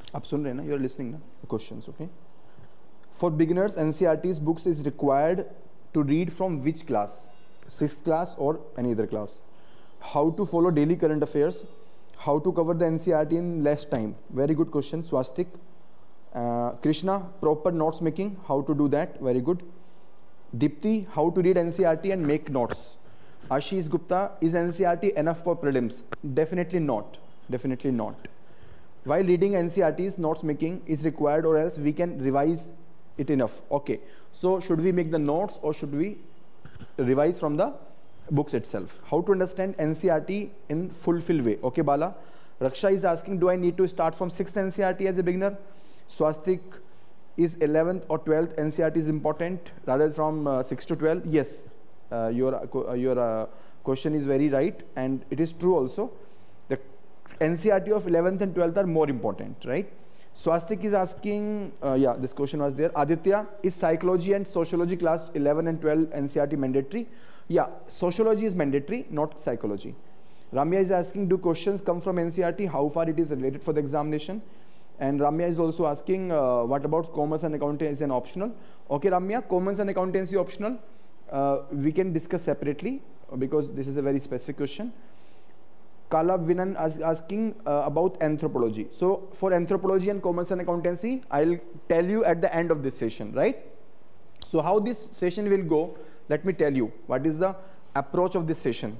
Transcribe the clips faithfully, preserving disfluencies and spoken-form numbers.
आप सुन रहे हैं ना, यू आर लिसनिंग ना questions, okay. For beginners NCERT's books is required to read from which class, sixth class और any other class. How to follow daily current affairs, how to cover the NCERT in less time. Very good question Swastik. Krishna, proper notes making, how to do that, very good. Dipti, how to read N C E R T and make notes. Ashish Gupta, is N C E R T enough for prelims? Definitely not, definitely not. While reading N C E R T's, notes making is required, or else we can revise it enough. Okay, so should we make the notes or should we revise from the books itself? How to understand N C E R T in fulfill way? Okay, Bala. Raksha is asking, do I need to start from sixth N C E R T as a beginner? Swastik, is eleventh or twelfth N C E R T is important rather from uh, six to twelve? Yes, uh, your, uh, your uh, question is very right, and it is true also. The N C E R T of eleventh and twelfth are more important, right? Swastik is asking, uh, yeah, this question was there. Aditya, is psychology and sociology class eleven and twelve N C E R T mandatory? Yeah, sociology is mandatory, not psychology. Ramya is asking, do questions come from N C E R T? How far it is related for the examination? And Ramya is also asking, uh, what about commerce and accountancy and optional? Okay, Ramya, commerce and accountancy optional, uh, we can discuss separately because this is a very specific question. Kala Vinan is asking uh, about anthropology. So for anthropology and commerce and accountancy, I'll tell you at the end of this session, right? So how this session will go, let me tell you what is the approach of this session.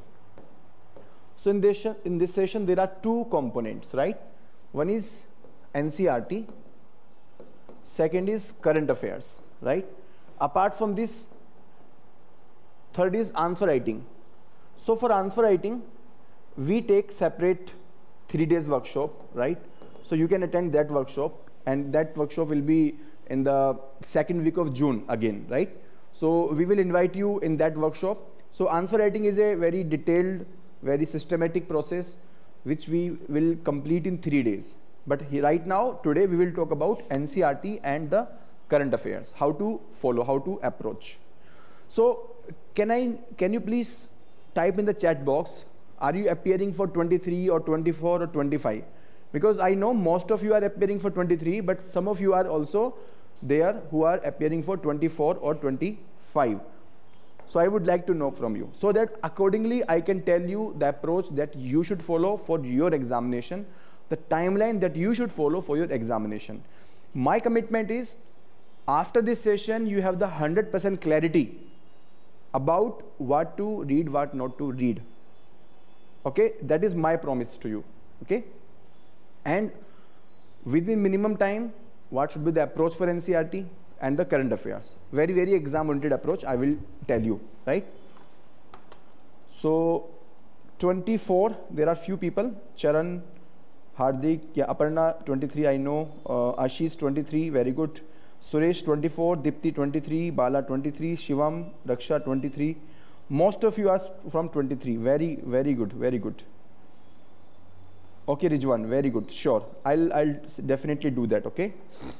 So in this, in this session, there are two components, right? One is N C E R T, second is current affairs, right? Apart from this, third is answer writing. So for answer writing, we take separate three days workshop, right? So you can attend that workshop, and that workshop will be in the second week of June again, right? So we will invite you in that workshop. So answer writing is a very detailed, very systematic process which we will complete in three days. But he, right now, today we will talk about N C E R T and the current affairs, how to follow, how to approach. So can I, can you please type in the chat box, are you appearing for twenty-three or twenty-four or twenty-five? Because I know most of you are appearing for twenty-three, but some of you are also there who are appearing for twenty-four or twenty-five. So I would like to know from you, so that accordingly I can tell you the approach that you should follow for your examination, the timeline that you should follow for your examination. My commitment is, after this session, you have the one hundred percent clarity about what to read, what not to read. Okay, that is my promise to you. Okay, and within minimum time, what should be the approach for N C E R T and the current affairs? Very, very exam-oriented approach, I will tell you, right? So, twenty-four, there are few people, Charan, Hardik, yeah, Aparna, twenty-three, I know, uh, Ashish, twenty-three, very good. Suresh, twenty-four, Dipti, twenty-three, Bala, twenty-three, Shivam, Raksha, twenty-three. Most of you are from twenty-three, very, very good, very good. Okay, Rijwan, very good, sure. I'll, I'll definitely do that, okay?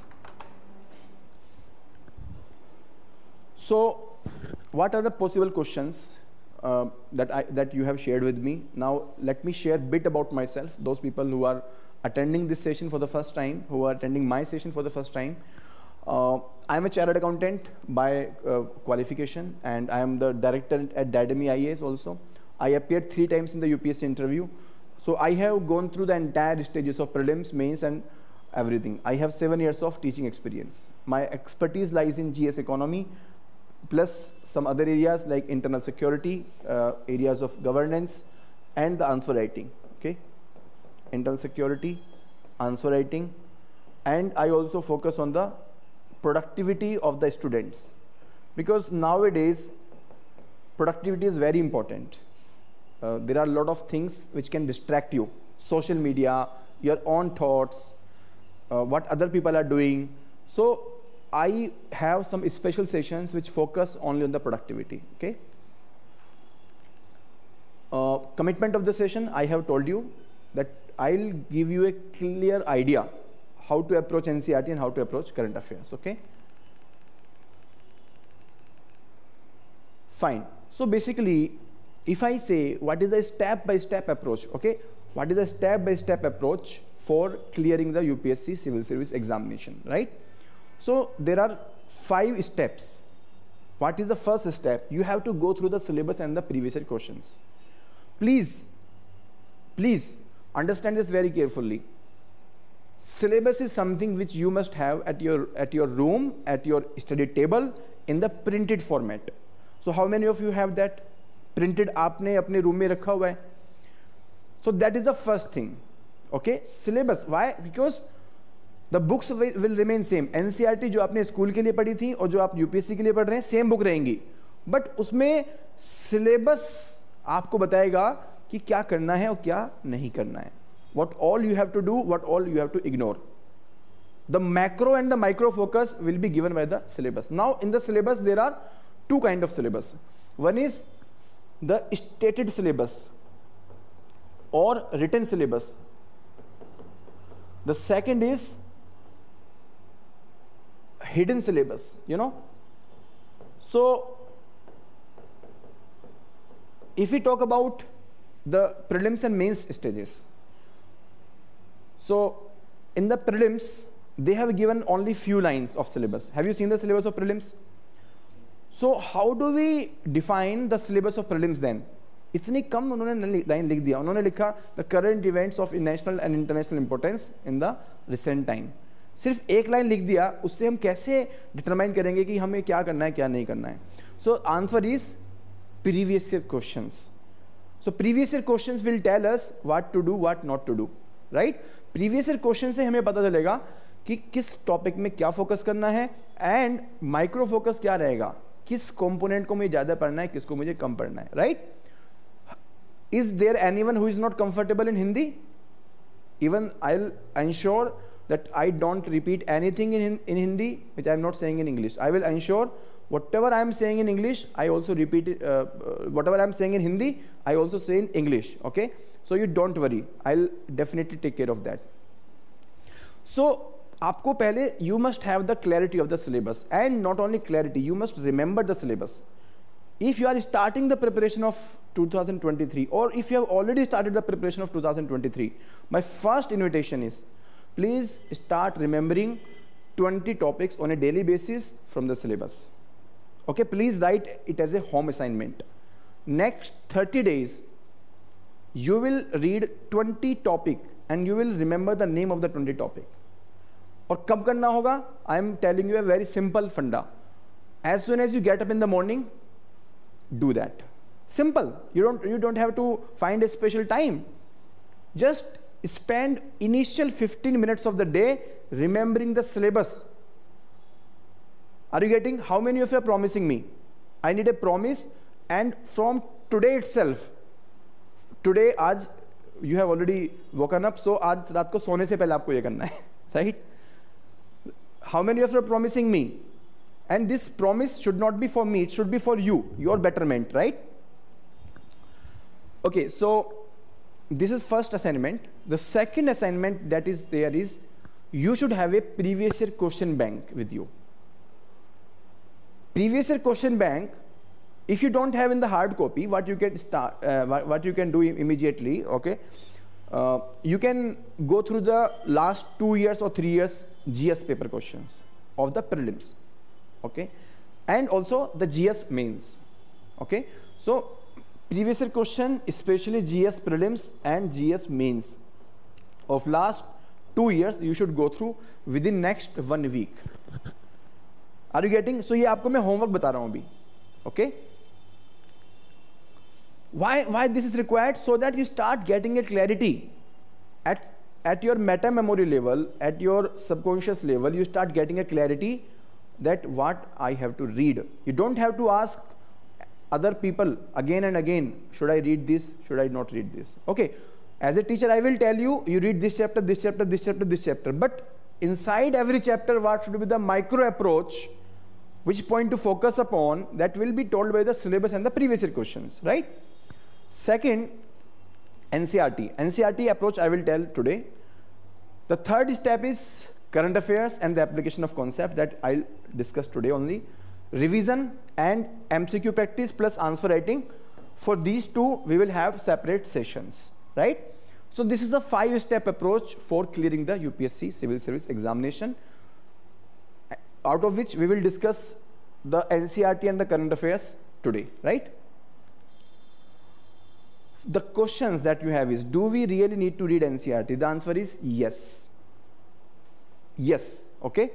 So, what are the possible questions uh, that, I, that you have shared with me? Now, let me share a bit about myself, those people who are attending this session for the first time, who are attending my session for the first time. Uh, I am a chartered accountant by uh, qualification, and I am the director at Dadami I A S also. I appeared three times in the U P S C interview. So I have gone through the entire stages of prelims, mains, and everything. I have seven years of teaching experience. My expertise lies in G S economy, plus some other areas like internal security, uh, areas of governance, and the answer writing. Okay, internal security, answer writing, and I also focus on the productivity of the students, because nowadays productivity is very important. Uh, there are a lot of things which can distract you. Social media, your own thoughts, uh, what other people are doing. So I have some special sessions which focus only on the productivity. Okay. Uh, commitment of the session, I have told you that I'll give you a clear idea how to approach N C E R T and how to approach current affairs. Okay. Fine. So basically, if I say what is the step-by-step approach, okay, what is the step-by-step approach for clearing the U P S C civil service examination, right? So there are five steps. What is the first step? You have to go through the syllabus and the previous year questions. Please, please understand this very carefully. Syllabus is something which you must have at your at your room, at your study table, in the printed format. So how many of you have that printed? आपने अपने room में रखा हुआ है. So that is the first thing. Okay, syllabus. Why? Because the books will, will remain same. N C E R T जो आपने school के लिए पढ़ी थी और जो आप U P S C के लिए पढ़ रहे हैं, सेम बुक रहेंगी. बट उसमें सिलेबस आपको बताएगा कि क्या करना है और क्या नहीं करना है. What all you have to do, what all you have to ignore. The macro and the micro focus will be given by the syllabus. Now in the syllabus there are two kind of syllabus. One is the stated syllabus or written syllabus. The second is hidden syllabus, you know. So if we talk about the prelims and mains stages, so in the prelims they have given only few lines of syllabus. Have you seen the syllabus of prelims? So how do we define the syllabus of prelims then? इतनी कम उन्होंने line लिख दिया. उन्होंने लिखा the current events of national and international importance in the recent time. सिर्फ एक line लिख दिया, उससे हम कैसे डिटरमाइन करेंगे कि हमें क्या करना है क्या नहीं करना है? So answer is previous year questions. So previous year questions will tell us what to do what not to do, right? Previous year question से हमें पता चलेगा कि किस टॉपिक में क्या फोकस करना है, एंड माइक्रो फोकस क्या रहेगा, किस कंपोनेंट को मुझे ज़्यादा पढ़ना है, किसको मुझे कम पढ़ना है, right? Is there anyone who is not comfortable in Hindi? Even I will ensure that I don't repeat anything in, in Hindi which I am not saying in English. I will ensure whatever I am saying in English, I also repeat it, uh, whatever I am saying in Hindi, I also say in English, okay? So you don't worry, I'll definitely take care of that. So आपको पहले you must have the clarity of the syllabus, and not only clarity, you must remember the syllabus. If you are starting the preparation of two thousand twenty-three, or if you have already started the preparation of two thousand twenty-three, my first invitation is, please start remembering twenty topics on a daily basis from the syllabus. Okay, please write it as a home assignment. Next thirty days, you will read twenty topic and you will remember the name of the twenty topic. और कब करना होगा? I am telling you a very simple funda. As soon as you get up in the morning, do that. Simple. You don't, you don't have to find a special time. Just spend initial fifteen minutes of the day remembering the syllabus. Are you getting? How many of you are promising me? I need a promise, and from today itself, today आज you have already woken up, so आज रात को सोने से पहले आपको ये करना है, right? How many of you are promising me? And this promise should not be for me, it should be for you, your betterment, right? Okay, so this is first assignment. The second assignment that is there is, you should have a previous year question bank with you. Previous year question bank, if you don't have in the hard copy, what you can start, uh, what, what you can do immediately, okay, uh, you can go through the last two years or three years G S paper questions of the prelims, okay, and also the G S mains, okay. So previous year question, especially G S prelims and G S mains of last two years, you should go through within next one week. Are you getting? So ये आपको मैं homework बता रहा हूँ अभी, okay? Why why this is required? So that you start getting a clarity at at your meta memory level, at your subconscious level. You start getting a clarity that what I have to read. You don't have to ask other people again and again, should I read this, should I not read this? Okay, as a teacher I will tell you, you read this chapter, this chapter, this chapter, this chapter, but inside every chapter what should be the micro approach, which point to focus upon, that will be told by the syllabus and the previous year questions, right? Second, N C E R T. N C E R T approach I will tell today. The third step is current affairs and the application of concept, that I'll discuss today only. Revision and M C Q practice plus answer writing. For these two, we will have separate sessions, right? So this is the five-step approach for clearing the U P S C Civil Service examination, out of which we will discuss the N C E R T and the current affairs today, right? The questions that you have is, do we really need to read N C E R T? The answer is yes. Yes, okay?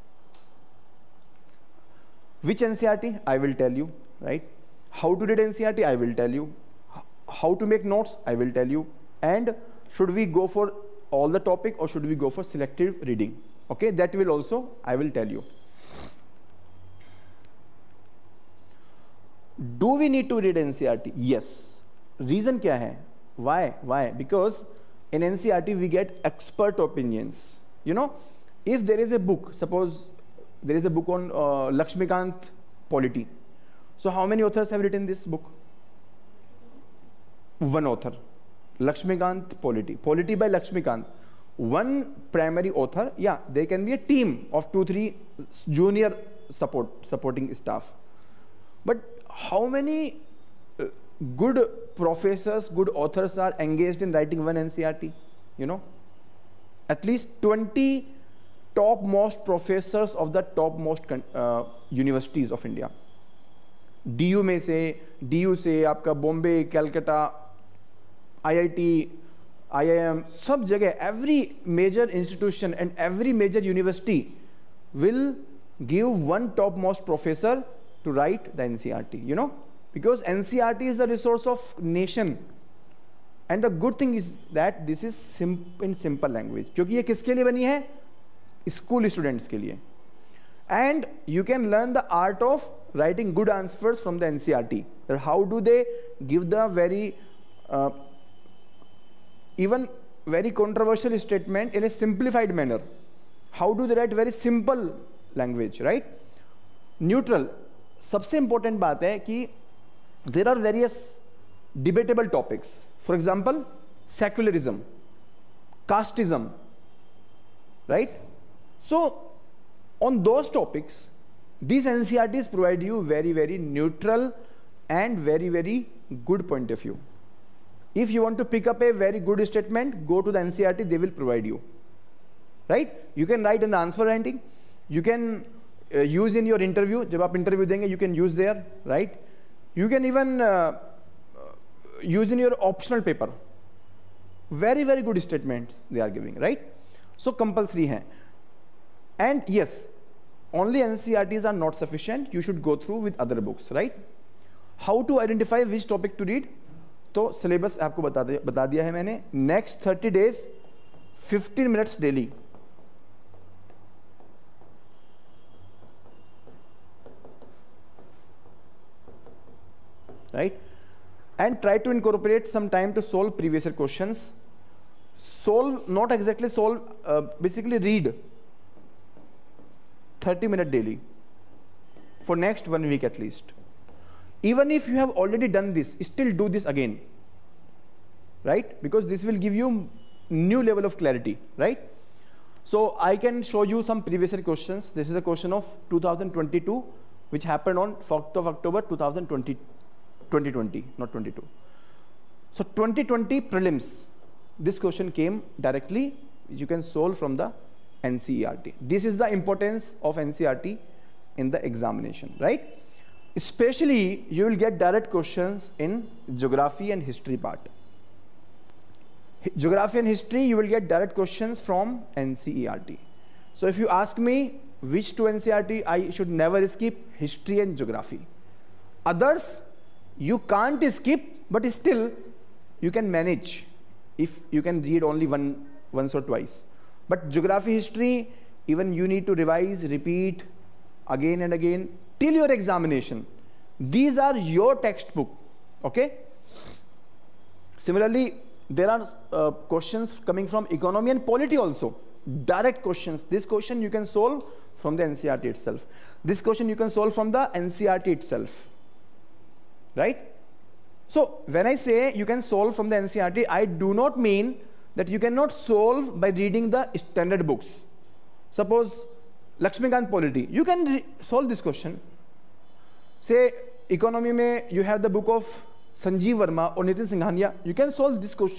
Which N C E R T? I will tell you, right? How to read N C E R T? I will tell you. How to make notes? I will tell you. And should we go for all the topic or should we go for selective reading? Okay, that will also I will tell you. Do we need to read N C E R T? Yes. Reason kya hai? Why? Why? Because in N C E R T we get expert opinions. You know, if there is a book, suppose there is a book on uh, Lakshmikant polity. So how many authors have written this book? One author. Lakshmikant polity. Polity by Lakshmikant. One primary author. Yeah, there can be a team of two, three junior support supporting staff. But how many uh, good professors, good authors are engaged in writing one N C E R T? You know, at least twenty topmost professors of the topmost uh, universities of India. D U में से, D U से आपका Bombay, Calcutta, I I T, I I M, सब जगह, every major institution and every major university will give one topmost professor to write the N C E R T, you know, because N C E R T is the resource of nation. And the good thing is that this is sim in simple language. क्योंकि ये किसके लिए बनी है? School students के लिए. And you can learn the art of writing good answers from the N C E R T. How do they give the very uh, even very controversial statement in a simplified manner? How do they write very simple language, right? Neutral. सबसे important बात है कि there are various debatable topics. For example, secularism, casteism, right? So on those topics, these N C E R Ts provide you very, very neutral and very, very good point of view. If you want to pick up a very good statement, go to the N C E R T, they will provide you, right? You can write in the answer writing. You can uh, use in your interview. जब आप interview देंगे, you can use there, right? You can even uh, use in your optional paper. Very, very good statements they are giving, right? So compulsory है. And yes, only N C E R Ts are not sufficient. You should go through with other books, right? How to identify which topic to read? तो syllabus आपको बता दिया बता दिया है मैंने. Next thirty days, fifteen minutes daily. Right? And try to incorporate some time to solve previous year questions. Solve, not exactly solve, uh, basically read thirty minutes daily for next one week at least. Even if you have already done this, still do this again, right? Because this will give you new level of clarity, right? So I can show you some previous year questions. This is a question of two thousand twenty-two, which happened on fourth of October two thousand twenty, twenty twenty, not twenty-two. So twenty twenty prelims, this question came directly, you can solve from the N C E R T. This is the importance of N C E R T in the examination, right? Especially, you will get direct questions in geography and history part. Geography and history, you will get direct questions from N C E R T. So if you ask me which two N C E R T I should never skip, history and geography. Others, you can't skip, but still you can manage if you can read only one once or twice. But geography, history, even you need to revise, repeat again and again till your examination. These are your textbook, okay? Similarly, there are uh, questions coming from economy and polity also. Direct questions. This question you can solve from the N C E R T itself. This question you can solve from the N C E R T itself, right? So when I say you can solve from the N C E R T, I do not mean that you cannot solve by reading the standard books. Suppose Lakshmikant polity, you can solve this question. Say economy mein you have the book of Sanjeev Verma or Nitin Singhania, you can solve this question.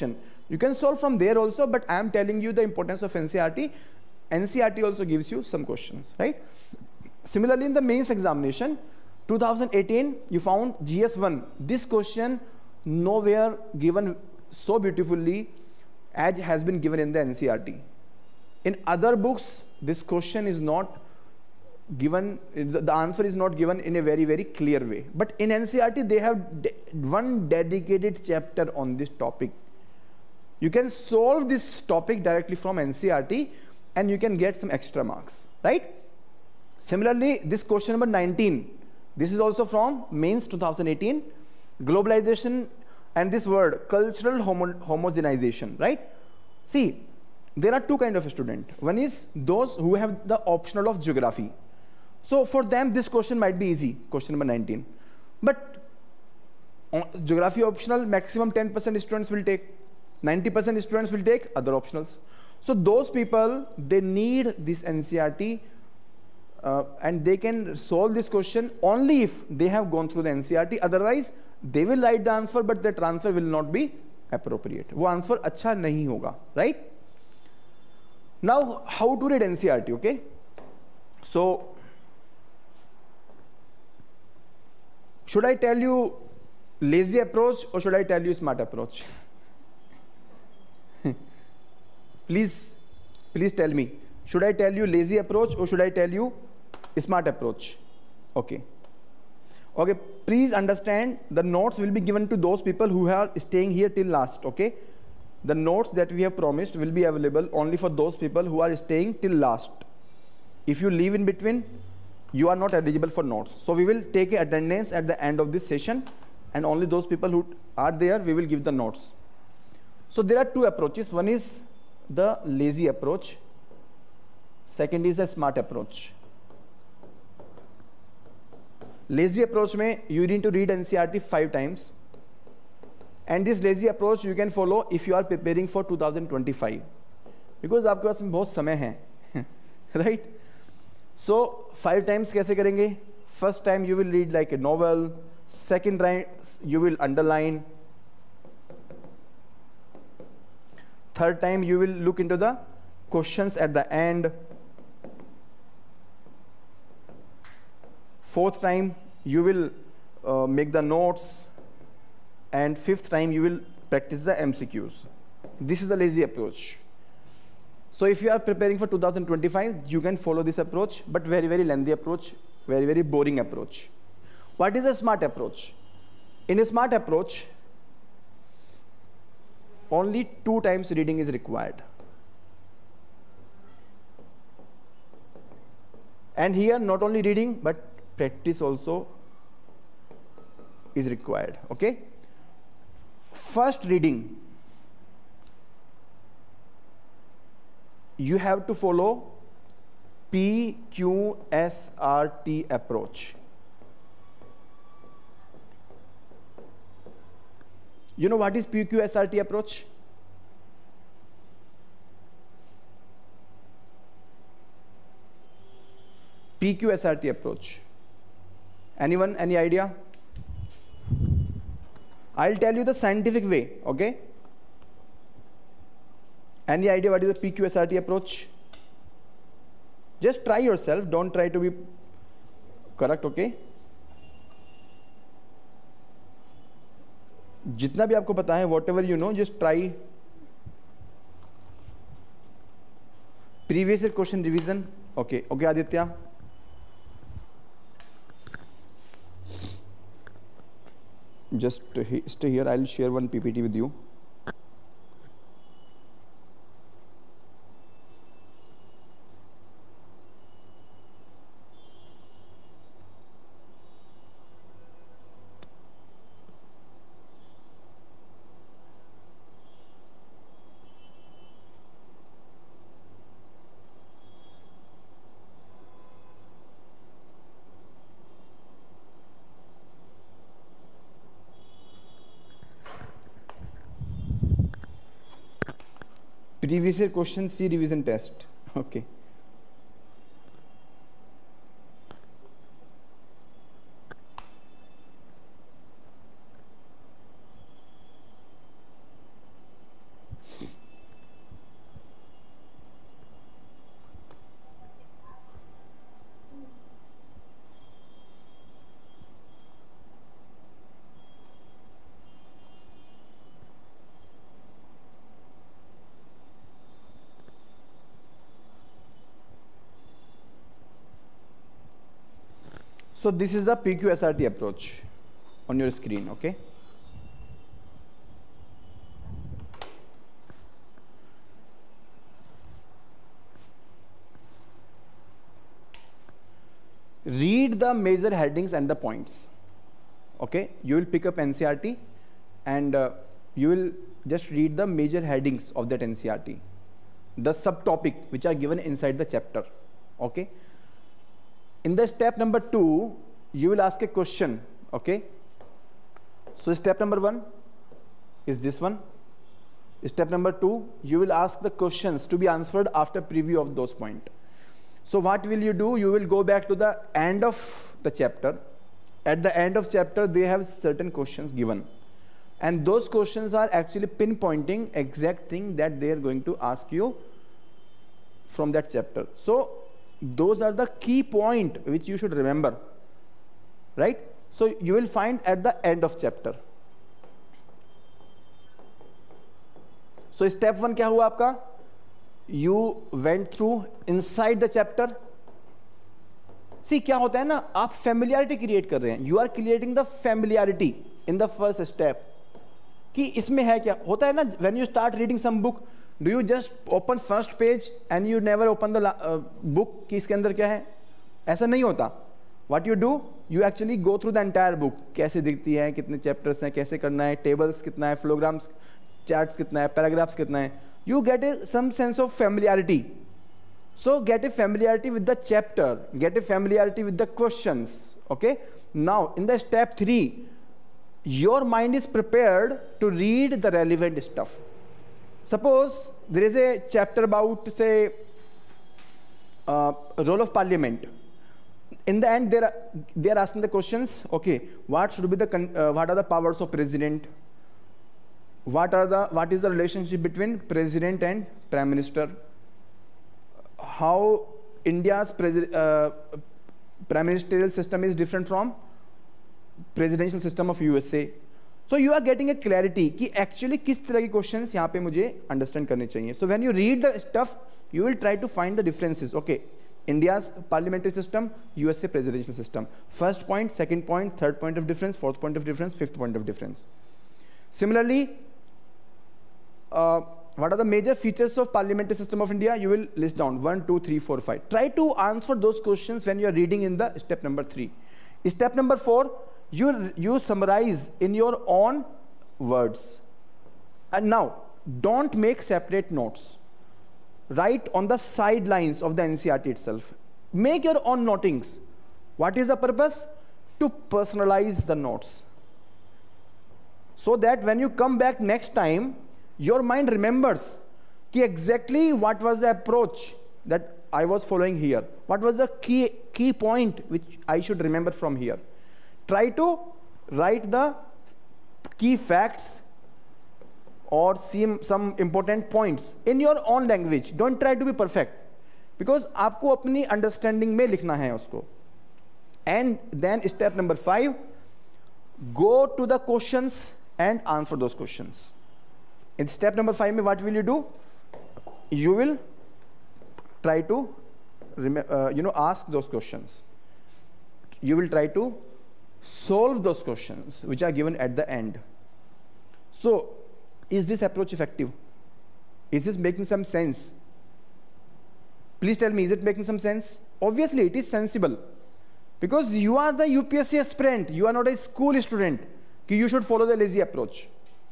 You can solve from there also, but I am telling you the importance of N C R T. N C R T also gives you some questions, right? Similarly, in the mains examination, two thousand eighteen, you found G S one. This question nowhere given so beautifully as has been given in the N C R T. In other books, this question is not given, the answer is not given in a very, very clear way. But in N C R T, they have de one dedicated chapter on this topic. You can solve this topic directly from N C R T and you can get some extra marks, right? Similarly, this question number nineteen, this is also from mains two thousand eighteen, globalization and this word cultural homo homogenization, right? See, there are two kinds of student. One is those who have the optional of geography. So for them, this question might be easy, question number nineteen. But uh, geography optional, maximum ten percent students will take. ninety percent students will take other optionals. So those people, they need this N C R T uh, and they can solve this question only if they have gone through the N C R T. Otherwise, they will write the answer, but the transfer will not be appropriate. वो answer अच्छा नहीं होगा, right? Now, how to read N C R T, okay? So, should I tell you lazy approach or should I tell you smart approach? Please, please tell me. Should I tell you lazy approach or should I tell you smart approach? Okay. Okay, please understand the notes will be given to those people who are staying here till last, okay? The notes that we have promised will be available only for those people who are staying till last. If you leave in between, you are not eligible for notes. So we will take attendance at the end of this session and only those people who are there, we will give the notes. So there are two approaches. One is the lazy approach. Second is a smart approach. Lazy approach में you need to read N C R T five times. And this lazy approach you can follow if you are preparing for two thousand twenty-five. Because आपके पास में बहुत समय है, right? So five times कैसे करेंगे? First time you will read like a novel. Second time you will underline. Third time you will look into the questions at the end. Fourth time you will uh, make the notes. And fifth time you will practice the M C Qs. This is the lazy approach. So if you are preparing for two thousand twenty-five, you can follow this approach, but very, very lengthy approach, very, very boring approach. What is a smart approach? In a smart approach, only two times reading is required. And here, not only reading, but practice also is required, okay? First reading, you have to follow P Q S R T approach. You know what is P Q S R T approach? P Q S R T approach. Anyone, any idea? I'll tell you the scientific way, okay? Any idea what is the P Q S R T approach? Just try yourself, don't try to be correct, okay? जितना भी आपको पता है, whatever you know, just try. Previous year question revision, okay, okay, Aditya. Just stay here, I'll share one P P T with you. Previous year question C revision test. Okay. So this is the P Q S R T approach on your screen, okay? Read the major headings and the points, okay? You will pick up N C R T and uh, you will just read the major headings of that N C R T, the subtopic which are given inside the chapter, okay? In the step number two, you will ask a question, okay? So step number one is this one. Step number two, you will ask the questions to be answered after preview of those points. So what will you do? You will go back to the end of the chapter. At the end of chapter, they have certain questions given. And those questions are actually pinpointing exact thing that they are going to ask you from that chapter. So those are the key point which you should remember, right? So you will find at the end of chapter. So step one क्या हुआ आपका? You went through inside the chapter. See, क्या होता है ना, आप familiarity create कर रहे हैं. You are creating the familiarity in the first step. कि इसमें है क्या होता है ना, when you start reading some book, do you just open first page and you never open the uh, book कि इसके अंदर क्या है? ऐसा नहीं होता. What you do, you actually go through the entire book. कैसे दिखती है, कितने chapters हैं, कैसे करना है, tables कितना है, flowgrams, charts कितना है, paragraphs कितना है. You get a, some sense of familiarity. So get a familiarity with the chapter, get a familiarity with the questions, okay? Now, in the step three, your mind is prepared to read the relevant stuff. Suppose there is a chapter about, say, uh, role of parliament. In the end, they are, they are asking the questions, okay, what should be the, uh, what are the powers of president? What are the, what is the relationship between president and prime minister? How India's presi uh, prime ministerial system is different from presidential system of U S A. So you are getting a clarity कि actually किस तरह के questions यहाँ पे मुझे understand करने चाहिए. So when you read the stuff, you will try to find the differences. Okay, India's parliamentary system, U S A presidential system. First point, second point, third point of difference, fourth point of difference, fifth point of difference. Similarly, uh, what are the major features of parliamentary system of India? You will list down one, two, three, four, five. Try to answer those questions when you are reading in the step number three. Step number four, you, you summarize in your own words. And now, don't make separate notes. Write on the sidelines of the N C R T itself. Make your own notings. What is the purpose? To personalize the notes. So that when you come back next time, your mind remembers ki exactly what was the approach that I was following here. What was the key, key point which I should remember from here. Try to write the key facts or some, some important points in your own language. Don't try to be perfect. Because आपको अपनी understanding में लिखना है उसको. And then step number five, go to the questions and answer those questions. In step number five, what will you do? You will try to uh, you know, ask those questions. You will try to solve those questions which are given at the end. So, is this approach effective? Is this making some sense? Please tell me, is it making some sense? Obviously, it is sensible. Because you are the U P S C aspirant, you are not a school student. You should follow the lazy approach.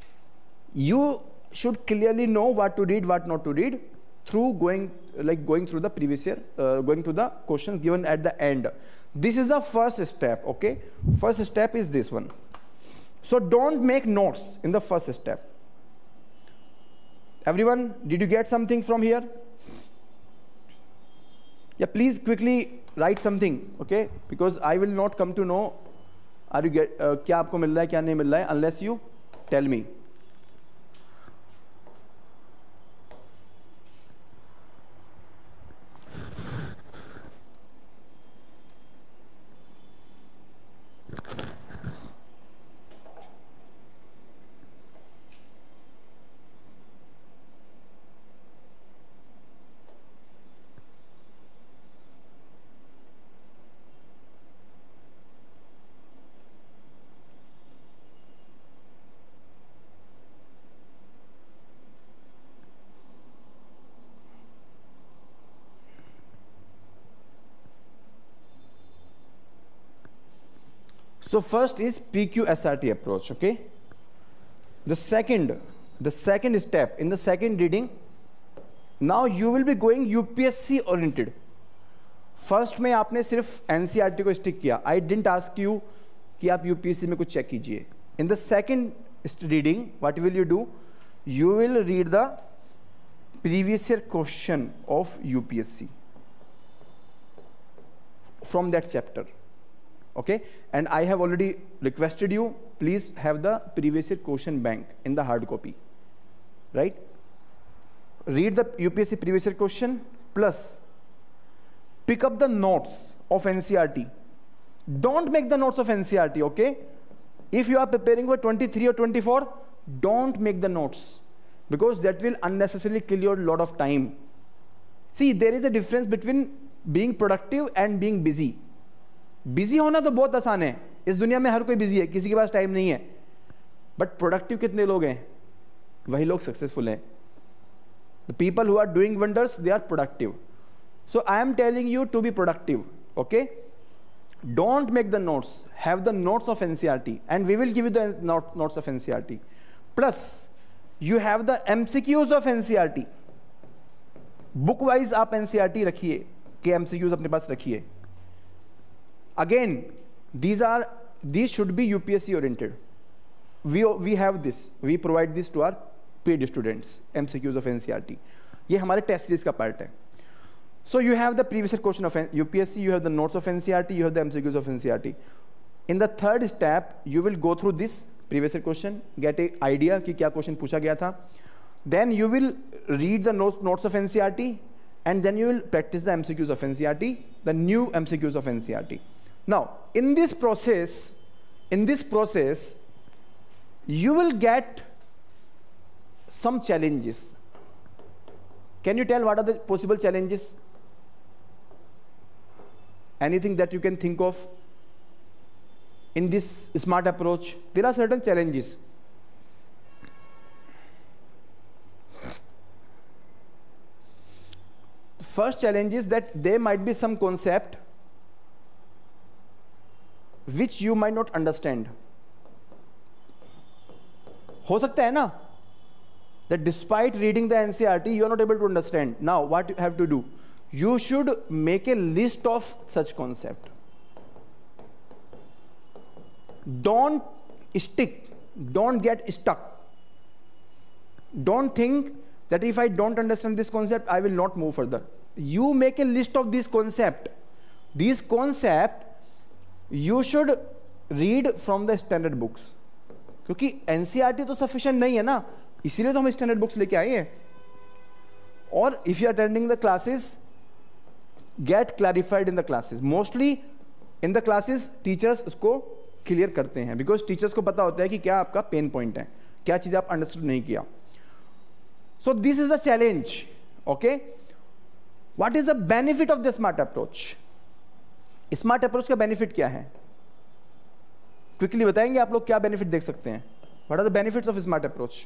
You should clearly know what to read, what not to read through going, like going through the previous year, uh, going through the questions given at the end. This is the first step, okay? First step is this one. So don't make notes in the first step. Everyone, did you get something from here? Yeah, please quickly write something, okay? Because I will not come to know are you get, uh, क्या आपको मिल रहा है, क्या नहीं मिल रहा है, unless you tell me. So first is P Q S R T approach, okay? The second, the second step, in the second reading, now you will be going U P S C oriented. First में आपने सिर्फ N C R T को stick किया. I didn't ask you कि आप U P S C में कुछ check कीजिए. In the second reading, what will you do? You will read the previous year question of U P S C from that chapter. Okay, and I have already requested you, please have the previous year question bank in the hard copy, right? Read the U P S C previous year question plus pick up the notes of N C R T. Don't make the notes of N C R T, okay? If you are preparing for twenty-three or twenty-four, don't make the notes, because that will unnecessarily kill your lot of time. See, there is a difference between being productive and being busy. Busy होना तो बहुत आसान है, इस दुनिया में हर कोई busy है, किसी के पास टाइम नहीं है. बट प्रोडक्टिव कितने लोग हैं? वही लोग सक्सेसफुल हैं. The people who are doing wonders, they are productive. So I am telling you to be productive, okay? Don't make the notes, have the notes of NCERT and we will give you the notes of NCERT. Plus you have the MCQs of NCERT. Book wise आप NCERT रखिए कि MCQs अपने पास रखिए. Again, these are these should be U P S C oriented. We we have this. We provide this to our paid students. M C Qs of N C R T. ये हमारे test series का part है. So you have the previous year question of U P S C. You have the notes of N C R T. You have the M C Qs of N C R T. In the third step, you will go through this previous year question, get a idea कि क्या question पूछा गया था. Then you will read the notes notes of N C R T, and then you will practice the M C Qs of N C R T, the new M C Qs of N C R T. Now, in this process, in this process, you will get some challenges. Can you tell what are the possible challenges? Anything that you can think of in this smart approach? There are certain challenges. First challenge is that there might be some concept which you might not understand. हो सकता है ना that despite reading the N C R T you are not able to understand. Now what you have to do? You should make a list of such concept. Don't stick. Don't get stuck. Don't think that if I don't understand this concept I will not move further. You make a list of this concept. These concept you should read from the standard books. क्योंकि N C R T तो sufficient नहीं है ना, इसीलिए तो हम standard books लेके आए हैं. और if you are attending the classes, get clarified in the classes. Mostly in the classes teachers इसको clear करते हैं, because teachers को पता होता है कि क्या आपका pain point है, क्या चीज़ आप understood नहीं किया. So this is the challenge, okay? What is the benefit of the smart approach? Smart approach का बेनिफिट क्या है? क्विकली बताएंगे आप लोग क्या बेनिफिट देख सकते हैं? What are the benefits of smart approach?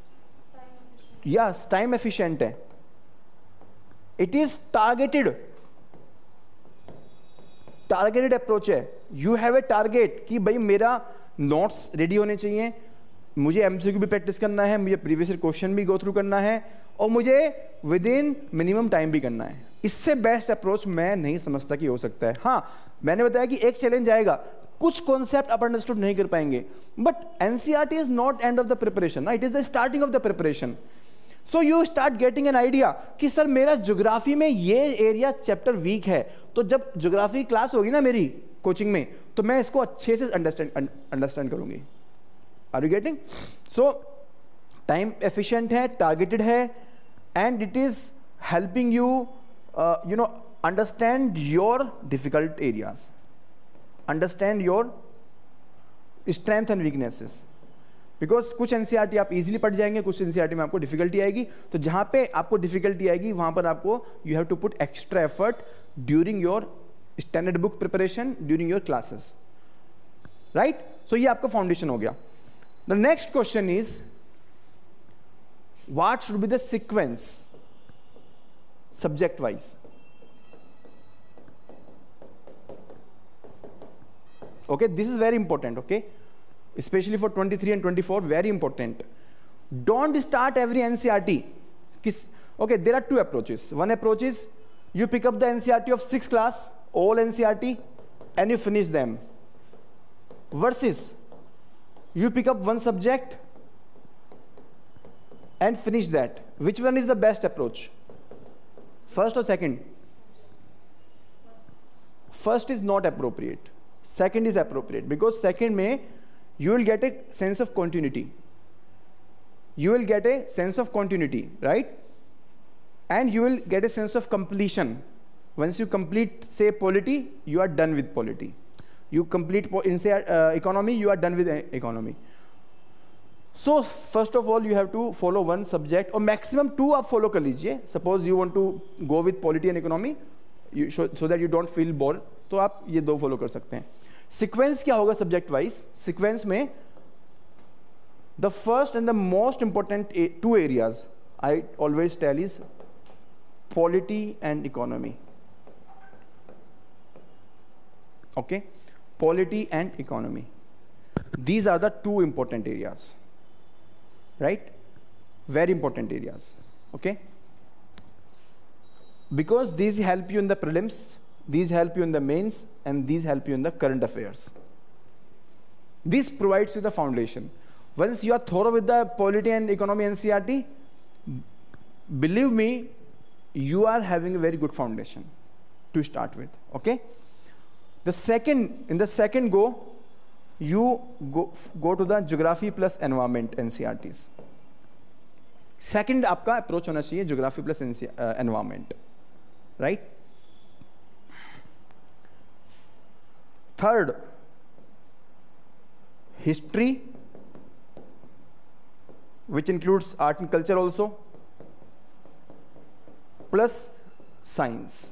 Yes, time efficient है. It is targeted. Targeted approach है. यू हैव ए टारगेट कि भाई मेरा नोट्स रेडी होने चाहिए, मुझे एमसीक्यू भी प्रैक्टिस करना है, मुझे प्रीवियस ईयर क्वेश्चन भी गो थ्रू करना है, और मुझे विद इन मिनिमम टाइम भी करना है. इससे बेस्ट अप्रोच मैं नहीं समझता कि हो सकता है. हाँ, मैंने बताया कि एक चैलेंज आएगा, कुछ कॉन्सेप्ट आप अंडरस्टूड नहीं कर पाएंगे, but NCERT is not end of the preparation, it is the starting of the preparation. So you start getting an idea कि सर मेरा ज्योग्राफी में ये एरिया चैप्टर वीक है, तो जब ज्योग्राफी क्लास होगी ना मेरी कोचिंग में, तो मैं इसको अच्छे से अंडरस्टैंड अंडरस्टैंड करूंगी. Are you getting? So time efficient है, टारगेटेड है, and it is helping you Uh, you know, understand your difficult areas, understand your strength and weaknesses, because कुछ एनसीईआरटी आप इजीली पढ़ जाएंगे, कुछ एनसीईआरटी में आपको डिफिकल्टी आएगी. तो जहां पे आपको डिफिकल्टी आएगी वहां पर आपको you have to put extra effort during your standard book preparation, during your classes, right? So ये आपका फाउंडेशन हो गया. The next question is what should be the sequence subject wise. Okay, this is very important, okay? Especially for twenty-three and twenty-four, very important. Don't start every N C R T. Okay, there are two approaches. One approach is you pick up the N C R T of sixth class, all N C R T, and you finish them. Versus you pick up one subject and finish that. Which one is the best approach? First or second? First is not appropriate. Second is appropriate, because second may you will get a sense of continuity. You will get a sense of continuity, right? And you will get a sense of completion. Once you complete, say, polity, you are done with polity. You complete in say uh, economy, you are done with economy. So first of all, you have to follow one subject, or maximum two आप follow कर लीजिए. Suppose you want to go with polity and economy, you show, so that you don't feel bored, तो आप ये दो follow कर सकते हैं. Sequence क्या होगा subject wise? Sequence में the first and the most important two areas I always tell is polity and economy. Okay, polity and economy. These are the two important areas, right? Very important areas. Okay, because these help you in the prelims, these help you in the mains, and these help you in the current affairs. This provides you the foundation. Once you are thorough with the polity and economy N C R T, believe me, you are having a very good foundation to start with. Okay. The second, in the second go, you go go to the geography plus environment N C R Ts. Second, आपका approach होना चाहिए geography plus uh, environment, right? Third, history, which includes art and culture also, plus science.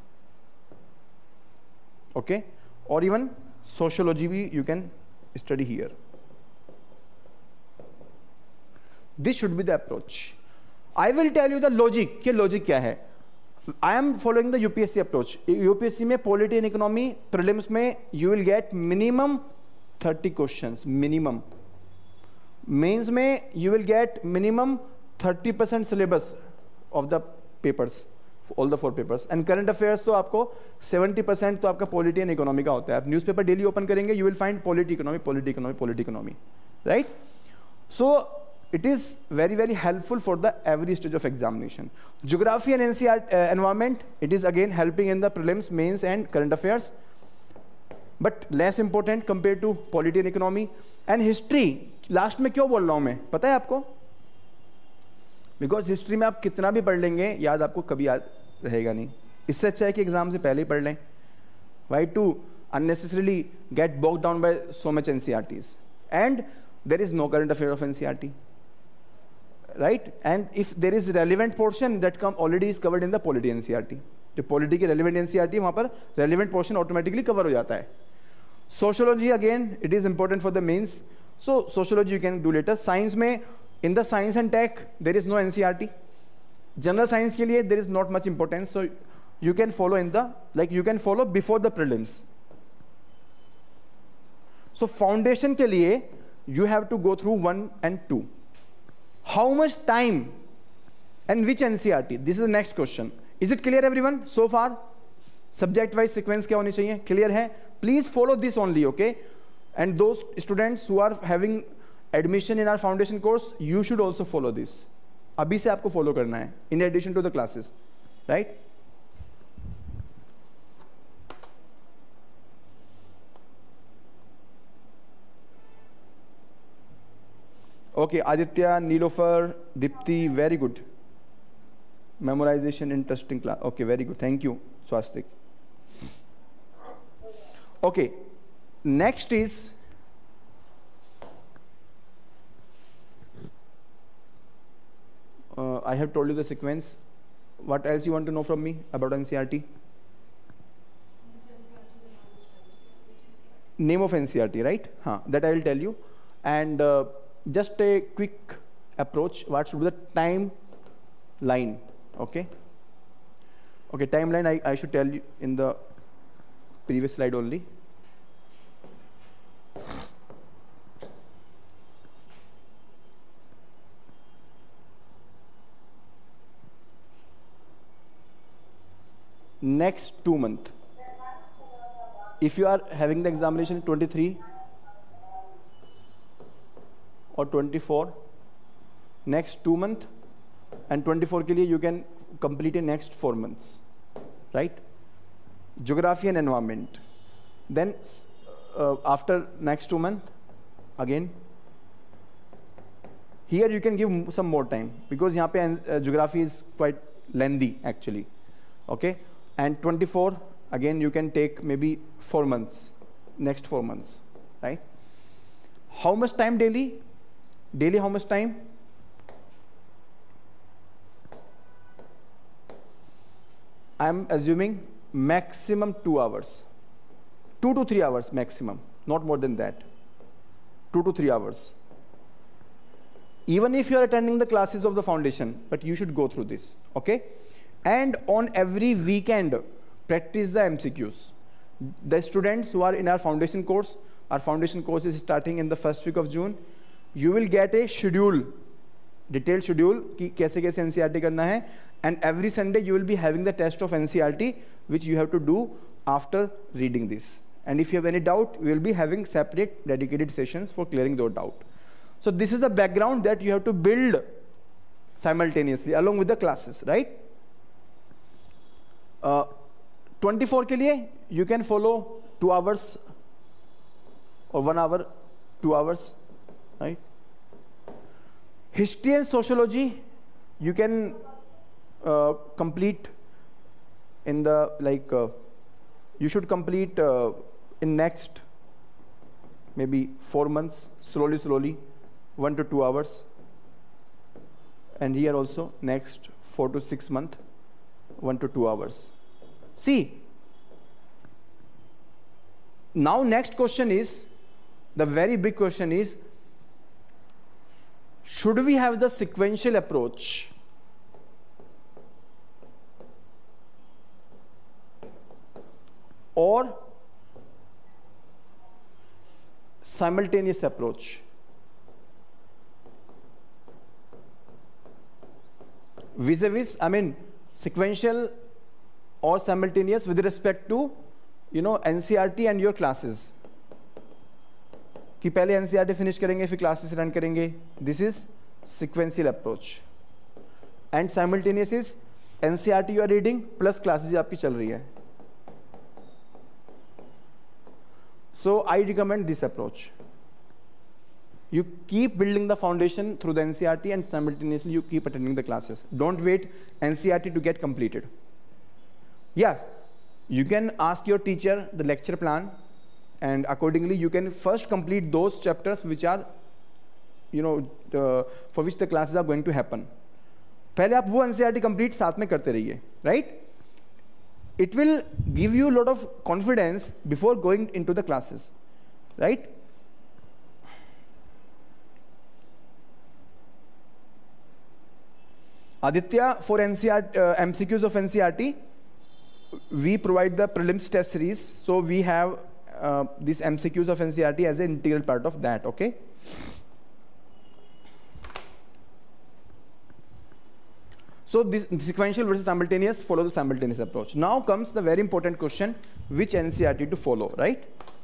Okay, or even sociology you can study here. This should be the approach. I will tell you the logic. कि logic क्या है? I am following the U P S C approach. U P S C में polity and economy prelims में you will get minimum thirty questions. Minimum. Mains में you will get minimum thirty percent syllabus of the papers. All the four papers. And current affairs तो आपको seventy percent तो आपका polity and economy का होता है. आप newspaper daily open करेंगे, you will find polity, economy, polity, economy, polity, economy, right? So it is very very helpful for the every stage of examination. Geography and N C R T uh, environment, it is again helping in the prelims, mains, and current affairs, but less important compared to polity and economy. And history, last में क्यों बोल रहा हूँ मैं? पता है आपको? Because history में आप कितना भी पढ़ लेंगे, याद आपको कभी याद रहेगा नहीं. इससे अच्छा है कि एग्जाम से पहले ही पढ़ लें. Why to unnecessarily get bogged down by so much NCERTs, and there is no current affair of NCERT, right? And if there is relevant portion that come already is covered in the polity NCERT. जो polity की relevant NCERT, वहां पर relevant portion automatically cover हो जाता है. Sociology again it is important for the mains, so sociology you can do later. Science में in the science and tech there is no N C R T. General science के लिए there is not much importance, so you can follow in the like you can follow before the prelims. So foundation के लिए you have to go through one and two. How much time and which N C R T? This is the next question. Is it clear everyone so far? Subject wise sequence क्या होनी चाहिए? Clear है? Please follow this only, okay? And those students who are having admission in our foundation course, you should also follow this. अभी से आपको follow करना है, in addition to the classes, right? Okay, Aditya, Nilofer, Dipti, very good. Memorization, interesting class. Okay, very good. Thank you, Swastik. Okay, next is Uh, I have told you the sequence. What else you want to know from me about N C R T? Name of N C R T, right? Huh, that I will tell you. And uh, just a quick approach. What should be the timeline? Okay. Okay, timeline I, I should tell you in the previous slide only. next two month. If you are having the examination twenty-three or twenty-four, next two month, and twenty-four के लिए you can complete in next four months, right? Geography and environment. Then uh, after next two month, again. Here you can give some more time because यहाँ पे uh, geography is quite lengthy actually, okay? And twenty-four, again you can take maybe four months, next four months, right? How much time daily? Daily how much time? I'm assuming maximum two hours, two to three hours maximum, not more than that, two to three hours. Even if you are attending the classes of the foundation, but you should go through this, okay? And on every weekend, practice the M C Qs. The students who are in our foundation course, our foundation course is starting in the first week of June, you will get a schedule, detailed schedule, कि कैसे कैसे N C R T करना है, and every Sunday you will be having the test of N C R T, which you have to do after reading this. And if you have any doubt, we will be having separate dedicated sessions for clearing your doubt. So this is the background that you have to build simultaneously along with the classes, right? Uh, twenty-four के लिए you can follow two hours or one hour, two hours, right? History and sociology you can uh, complete in the like uh, you should complete uh, in next maybe four months, slowly, slowly. One to two hours, and here also next four to six month, one to two hours. See, now next question is, the very big question is, should we have the sequential approach? Or simultaneous approach? Vis-a-vis, I mean, sequential or simultaneous with respect to, you know, N C R T and your classes. कि पहले N C R T finish करेंगे, फिर classes run करेंगे. This is sequential approach. And simultaneous is N C R T you are reading plus classes आपकी चल रही है. So I recommend this approach. You keep building the foundation through the N C R T and simultaneously you keep attending the classes. Don't wait N C R T to get completed. Yeah, you can ask your teacher the lecture plan, and accordingly you can first complete those chapters which are, you know, uh, for which the classes are going to happen. पहले आप वो N C R T complete साथ में करते रहिए, right? It will give you a lot of confidence before going into the classes, right? Aditya, for N C R T, uh, M C Qs of N C R T, we provide the prelims test series, so we have uh, these M C Qs of N C R T as an integral part of that, okay? So this sequential versus simultaneous, follow the simultaneous approach. Now comes the very important question, which N C R T to follow, right?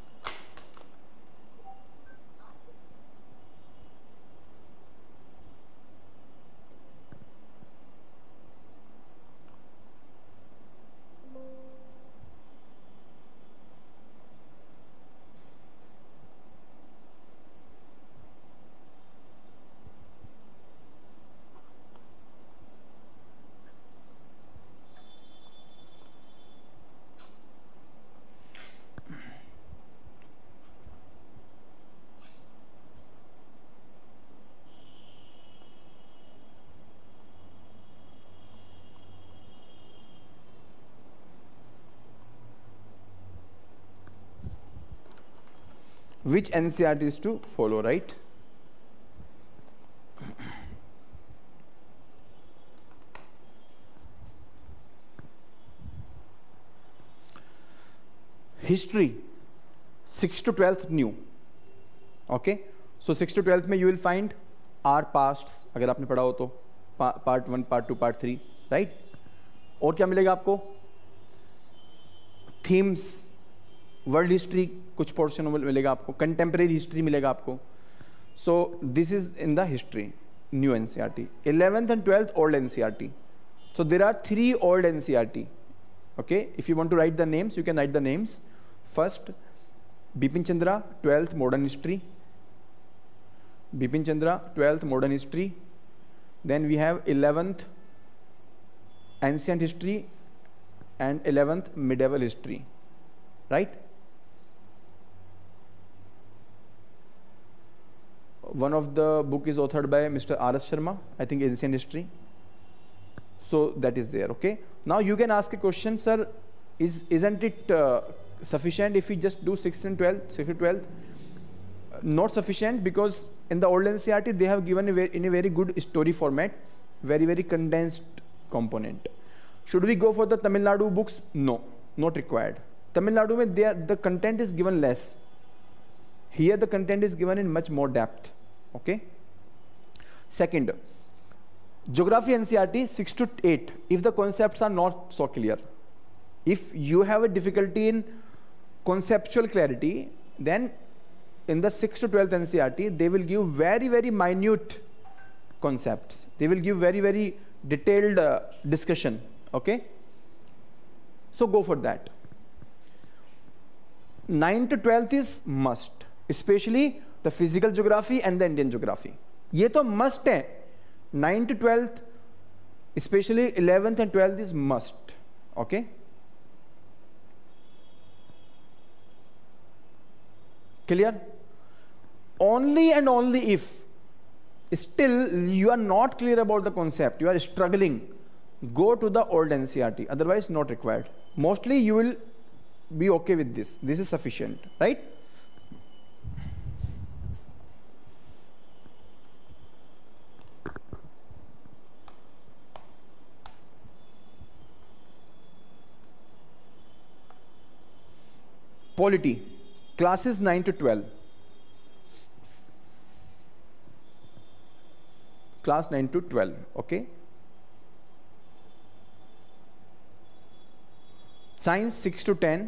Which N C R T is to follow, right? History, sixth to twelfth new. Okay, so sixth to twelfth में you will find our pasts, अगर आपने पढ़ा हो तो part one, part two, part three, right? और क्या मिलेगा आपको? थीम्स, वर्ल्ड हिस्ट्री कुछ पोर्शन मिलेगा आपको, कंटेम्प्रेरी हिस्ट्री मिलेगा आपको. So this is in the history, new NCERT. Eleventh and twelfth old NCERT. So there are three old N C E R T. Okay, if you want to write the names, you can write the names. First, Bipin Chandra, twelfth Modern History. Bipin Chandra, twelfth Modern History. Then we have eleventh Ancient History and eleventh Medieval History. Right? One of the book is authored by Mister R S Sharma, I think Ancient History. So that is there. Okay, now you can ask a question, sir, is isn't it uh, sufficient if we just do sixth and twelfth, sixth and twelfth? Uh, not sufficient, because in the old N C E R T they have given a in a very good story format, very very condensed component. Should we go for the Tamil Nadu books? No, not required. Tamil Nadu mein there the content is given less. Here the content is given in much more depth. Okay. Second, Geography N C E R T six to eight, if the concepts are not so clear, if you have a difficulty in conceptual clarity, then in the six to twelfth N C E R T they will give very very minute concepts, they will give very very detailed uh, discussion. Okay, so go for that. nine to twelfth is must, especially the physical geography and the Indian geography. ये तो must है. nine to twelfth, especially eleventh and twelfth is must. Okay, clear? Only and only if still you are not clear about the concept, you are struggling, go to the old N C E R T, otherwise not required. Mostly you will be okay with this, this is sufficient, right? Polity, classes nine to twelve. Class nine to twelve, okay. Science six to ten.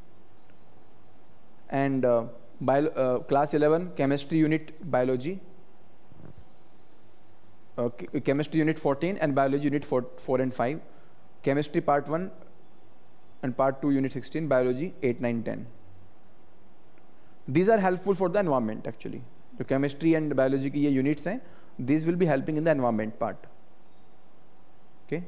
And uh, bio, uh, class eleven, chemistry unit biology. Uh, chemistry unit fourteen and biology unit four, four and five. Chemistry part one and part two unit sixteen, biology eight, nine, ten. These are helpful for the environment actually. The chemistry and biology की ये units हैं, these will be helping in the environment part. Okay.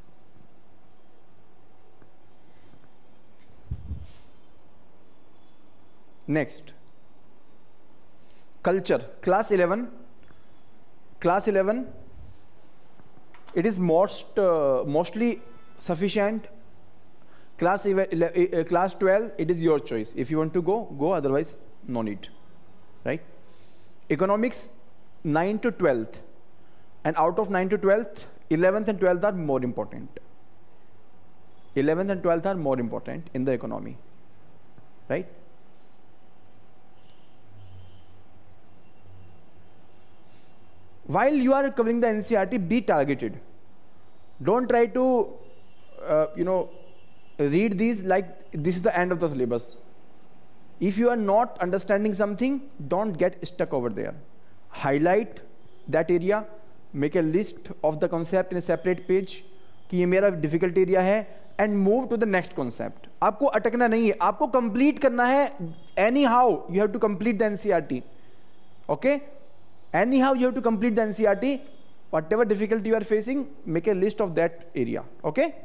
Next, culture, class eleven. Class eleven, it is most uh, mostly sufficient. Class uh, class twelve, it is your choice. If you want to go, go. Otherwise, no need. Right? Economics nine to twelfth, and out of nine to twelfth, eleventh and twelfth are more important. eleventh and twelfth are more important in the economy. Right? While you are covering the N C E R T, be targeted. Don't try to, uh, you know, read these like this is the end of the syllabus. If you are not understanding something, don't get stuck over there. Highlight that area, make a list of the concept in a separate page कि ये मेरा difficult area है, and move to the next concept. आपको अटकना नहीं है, आपको complete करना है. Anyhow, you have to complete the N C E R T. Okay? Anyhow, you have to complete the N C E R T. Whatever difficulty you are facing, make a list of that area. Okay?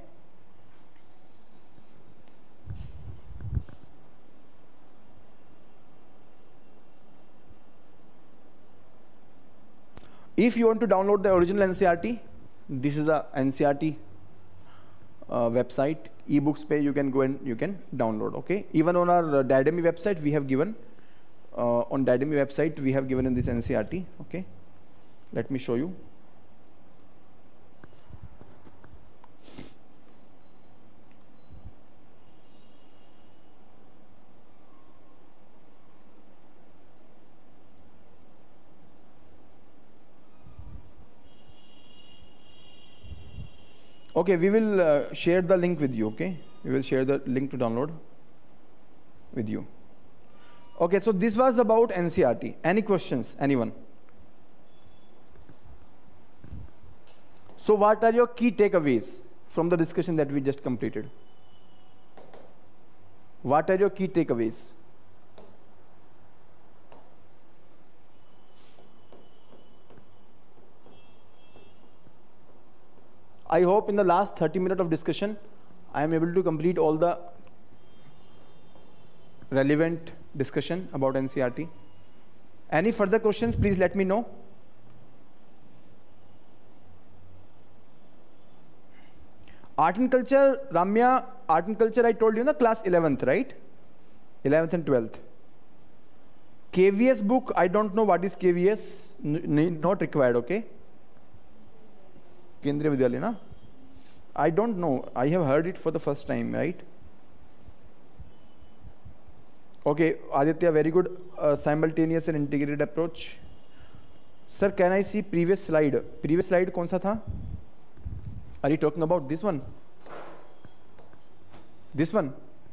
If you want to download the original N C E R T, this is the N C E R T uh, website. Ebooks page, you can go and you can download. Okay. Even on our uh, Dademy website, we have given uh, on Dademy website we have given in this N C E R T. Okay. Let me show you. Okay, we will uh, share the link with you, okay? We will share the link to download. with you. Okay, so this was about N C R T. Any questions, anyone? So what are your key takeaways from the discussion that we just completed? What are your key takeaways? I hope in the last thirty minutes of discussion, I am able to complete all the relevant discussion about N C R T. Any further questions, please let me know. Art and culture, Ramya, art and culture, I told you, na, class eleventh, right? eleventh and twelfth. K V S book, I don't know what is K V S, N not required, okay? Kendriya Vidyalaya, na? I don't know, I have heard it for the first time, right? Okay, Aditya, very good. Uh, simultaneous and integrated approach. Sir, can I see previous slide? Previous slide kaun sa tha? Are you talking about this one? This one?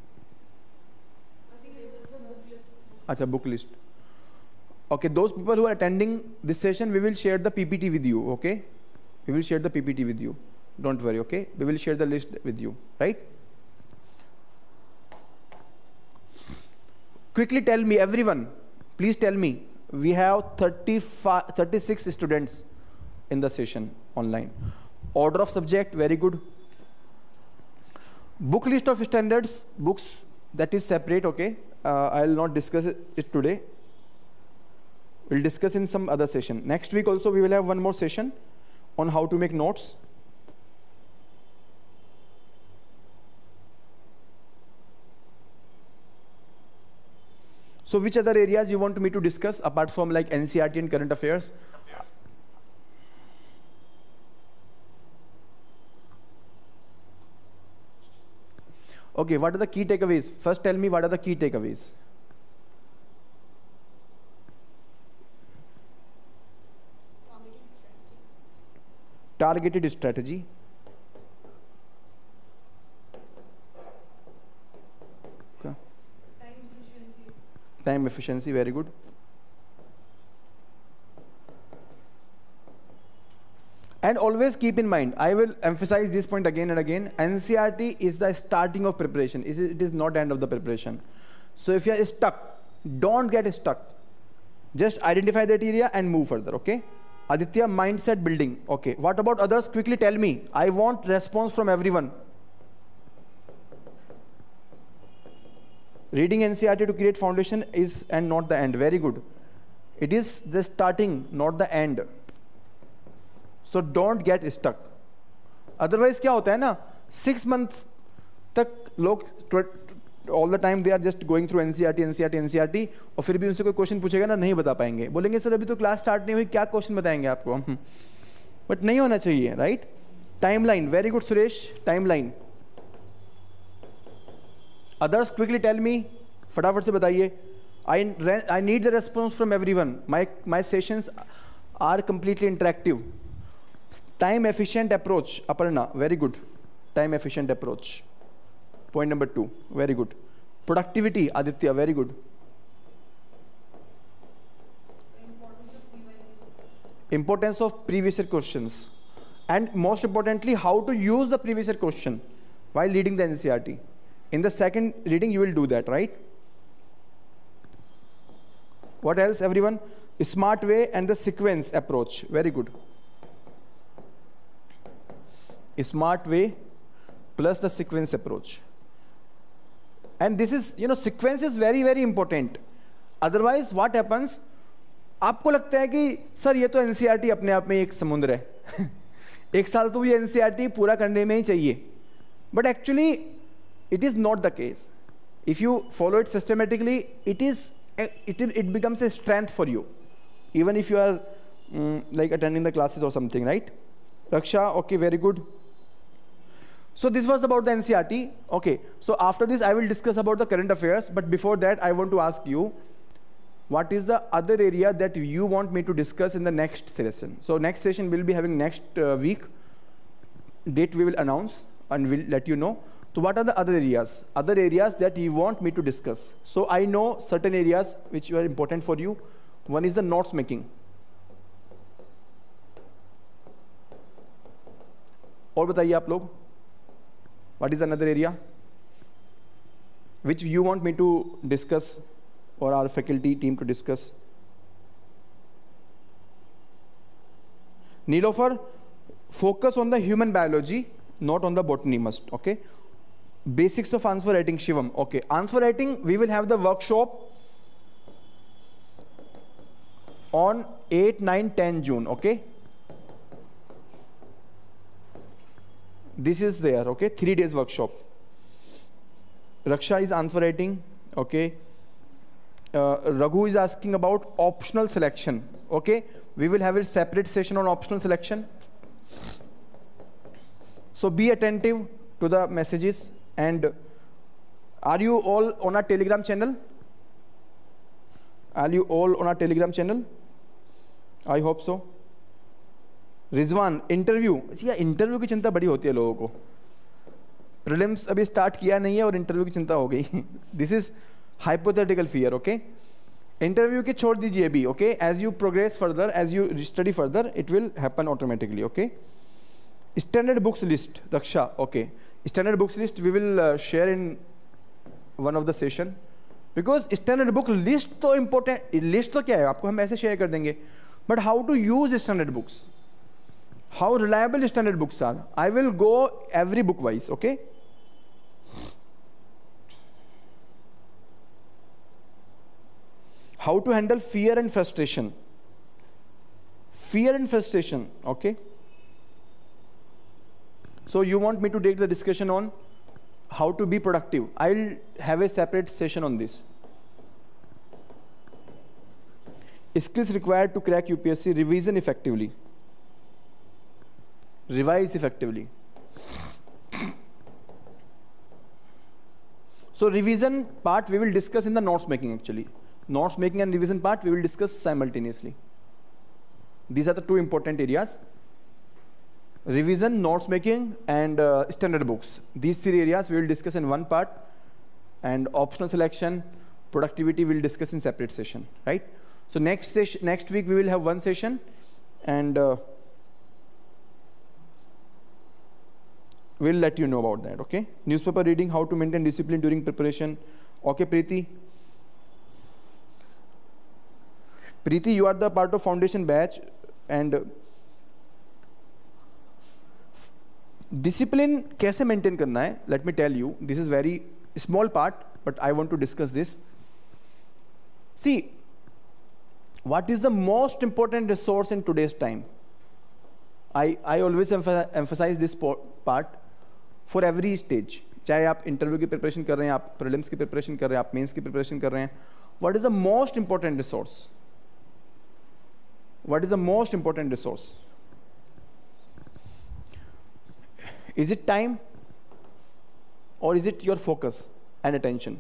Acha, book list. Okay, those people who are attending this session, we will share the P P T with you, okay? We will share the P P T with you. Don't worry, okay? We will share the list with you, right? Quickly tell me, everyone, please tell me, we have thirty-five, thirty-six students in the session online. Order of subject, very good. Book list of standards, books, that is separate, okay? Uh, I will not discuss it, it today. We'll discuss in some other session. Next week also we will have one more session on how to make notes. So which other areas you want me to discuss apart from like N C R T and current affairs? Okay, what are the key takeaways? First tell me what are the key takeaways. Targeted strategy. Okay. Time efficiency. Time efficiency, very good. And always keep in mind, I will emphasize this point again and again, N C R T is the starting of preparation. It is not the end of the preparation. So if you are stuck, don't get stuck. Just identify that area and move further, okay? Aditya, mindset building. Okay, what about others? Quickly tell me. I want response from everyone. Reading N C R T to create foundation is and not the end. Very good. It is the starting, not the end. So don't get stuck. Otherwise क्या होता है ना, six months तक लोग all the time they are just going through N C R T, N C R T, N C R T, और फिर भी उनसे कोई क्वेश्चन पूछेगा ना, नहीं बता पाएंगे. बोलेंगे सर अभी तो क्लास स्टार्ट नहीं हुई, क्या क्वेश्चन बताएंगे आपको? बट नहीं होना चाहिए, right? Timeline, very good Suresh. Timeline. Others quickly tell me, फटाफट से बताइए. I I need the response from everyone. My my sessions are completely interactive. Time efficient approach, Aparna, very good. Time efficient approach. Point number two, very good. Productivity, Aditya, very good. Importance of P Y Qs. Importance of previous year questions. And most importantly, how to use the previous year question while reading the N C R T. In the second reading, you will do that, right? What else, everyone? Smart way and the sequence approach, very good. Smart way plus the sequence approach. And this is, you know, sequence is very, very important. Otherwise, what happens? आपको लगता है कि sir ये तो N C R T अपने आप में एक समुद्र है. एक साल तो ये N C R T पूरा करने में ही चाहिए. But actually, it is not the case. If you follow it systematically, it is it it becomes a strength for you, even if you are um, like attending the classes or something, right? Raksha, okay, very good. So this was about the N C R T. Okay, so after this I will discuss about the current affairs, but before that I want to ask you, what is the other area that you want me to discuss in the next session? So next session we'll be having next uh, week. Date we will announce and we'll let you know. So what are the other areas? Other areas that you want me to discuss. So I know certain areas which are important for you. One is the notes making. और बताइए आप लोग. What is another area which you want me to discuss or our faculty team to discuss? Nilofer, focus on the human biology, not on the botany must, okay? Basics of answer writing, Shivam, okay. Answer writing, we will have the workshop on eight, nine, ten June, okay? This is there, okay? Three days workshop. Raksha is answer writing, okay? Uh, Raghu is asking about optional selection, okay? We will have a separate session on optional selection. So be attentive to the messages. And are you all on our Telegram channel? Are you all on our Telegram channel? I hope so. Rizwan, interview, या interview की चिंता बड़ी होती है लोगों को. Prelims अभी start किया नहीं है और इंटरव्यू की चिंता हो गई. This is hypothetical fear, okay. Interview के छोड़ दीजिए अभी, okay. As you progress further, as you study further, it will happen automatically, okay. Standard books list, Raksha, okay. Standard books list we will share in one of the session, because standard book list तो important. List तो क्या है, आपको हम ऐसे share कर देंगे, but how to use standard books, how reliable standard books are. I will go every book wise, okay. How to handle fear and frustration. Fear and frustration, okay. So you want me to take the discussion on how to be productive. I'll have a separate session on this. Skills required to crack U P S C, revision effectively. Revise effectively. So revision part we will discuss in the notes making actually. Notes making and revision part we will discuss simultaneously. These are the two important areas. Revision, notes making and uh, standard books. These three areas we will discuss in one part, and optional selection, productivity we will discuss in separate session, right? So next session, next week we will have one session, and uh, we'll let you know about that, okay? Newspaper reading, how to maintain discipline during preparation. Okay, Preeti. Preeti, you are the part of foundation batch, and discipline कैसे maintain करना है? Let me tell you, this is very small part, but I want to discuss this. See, what is the most important resource in today's time? I, I always emphasize this part. For every stage, चाहे आप interview की preparation कर रहे हैं, आप prelims की preparation कर रहे हैं, आप मेंस की प्रिपरेशन कर रहे हैं, what is the most important resource? What is the most important resource? Is it time और is it your focus and attention?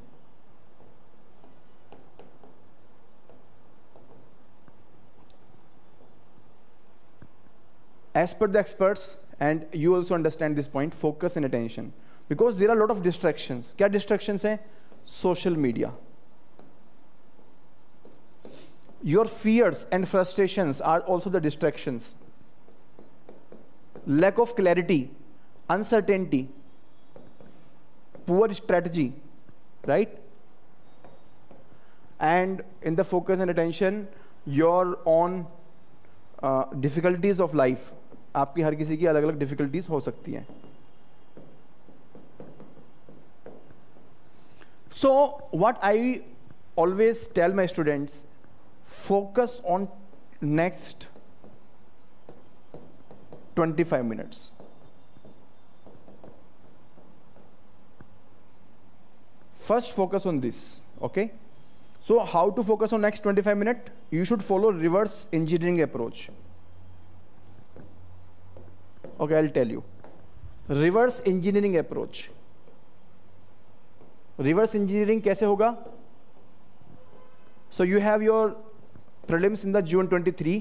As per the experts, and you also understand this point, focus and attention, because there are a lot of distractions. क्या distractions हैं? Social media. Your fears and frustrations are also the distractions. Lack of clarity, uncertainty, poor strategy, right? And in the focus and attention, your own uh, difficulties of life. आपकी हर किसी की अलग अलग difficulties हो सकती हैं. So what I always tell my students, focus on next twenty-five minutes. First focus on this, okay? So how to focus on next twenty-five minutes? You should follow reverse engineering approach. Okay, I'll tell you. Reverse engineering approach. Reverse engineering कैसे होगा? So you have your prelims in the June twenty-three,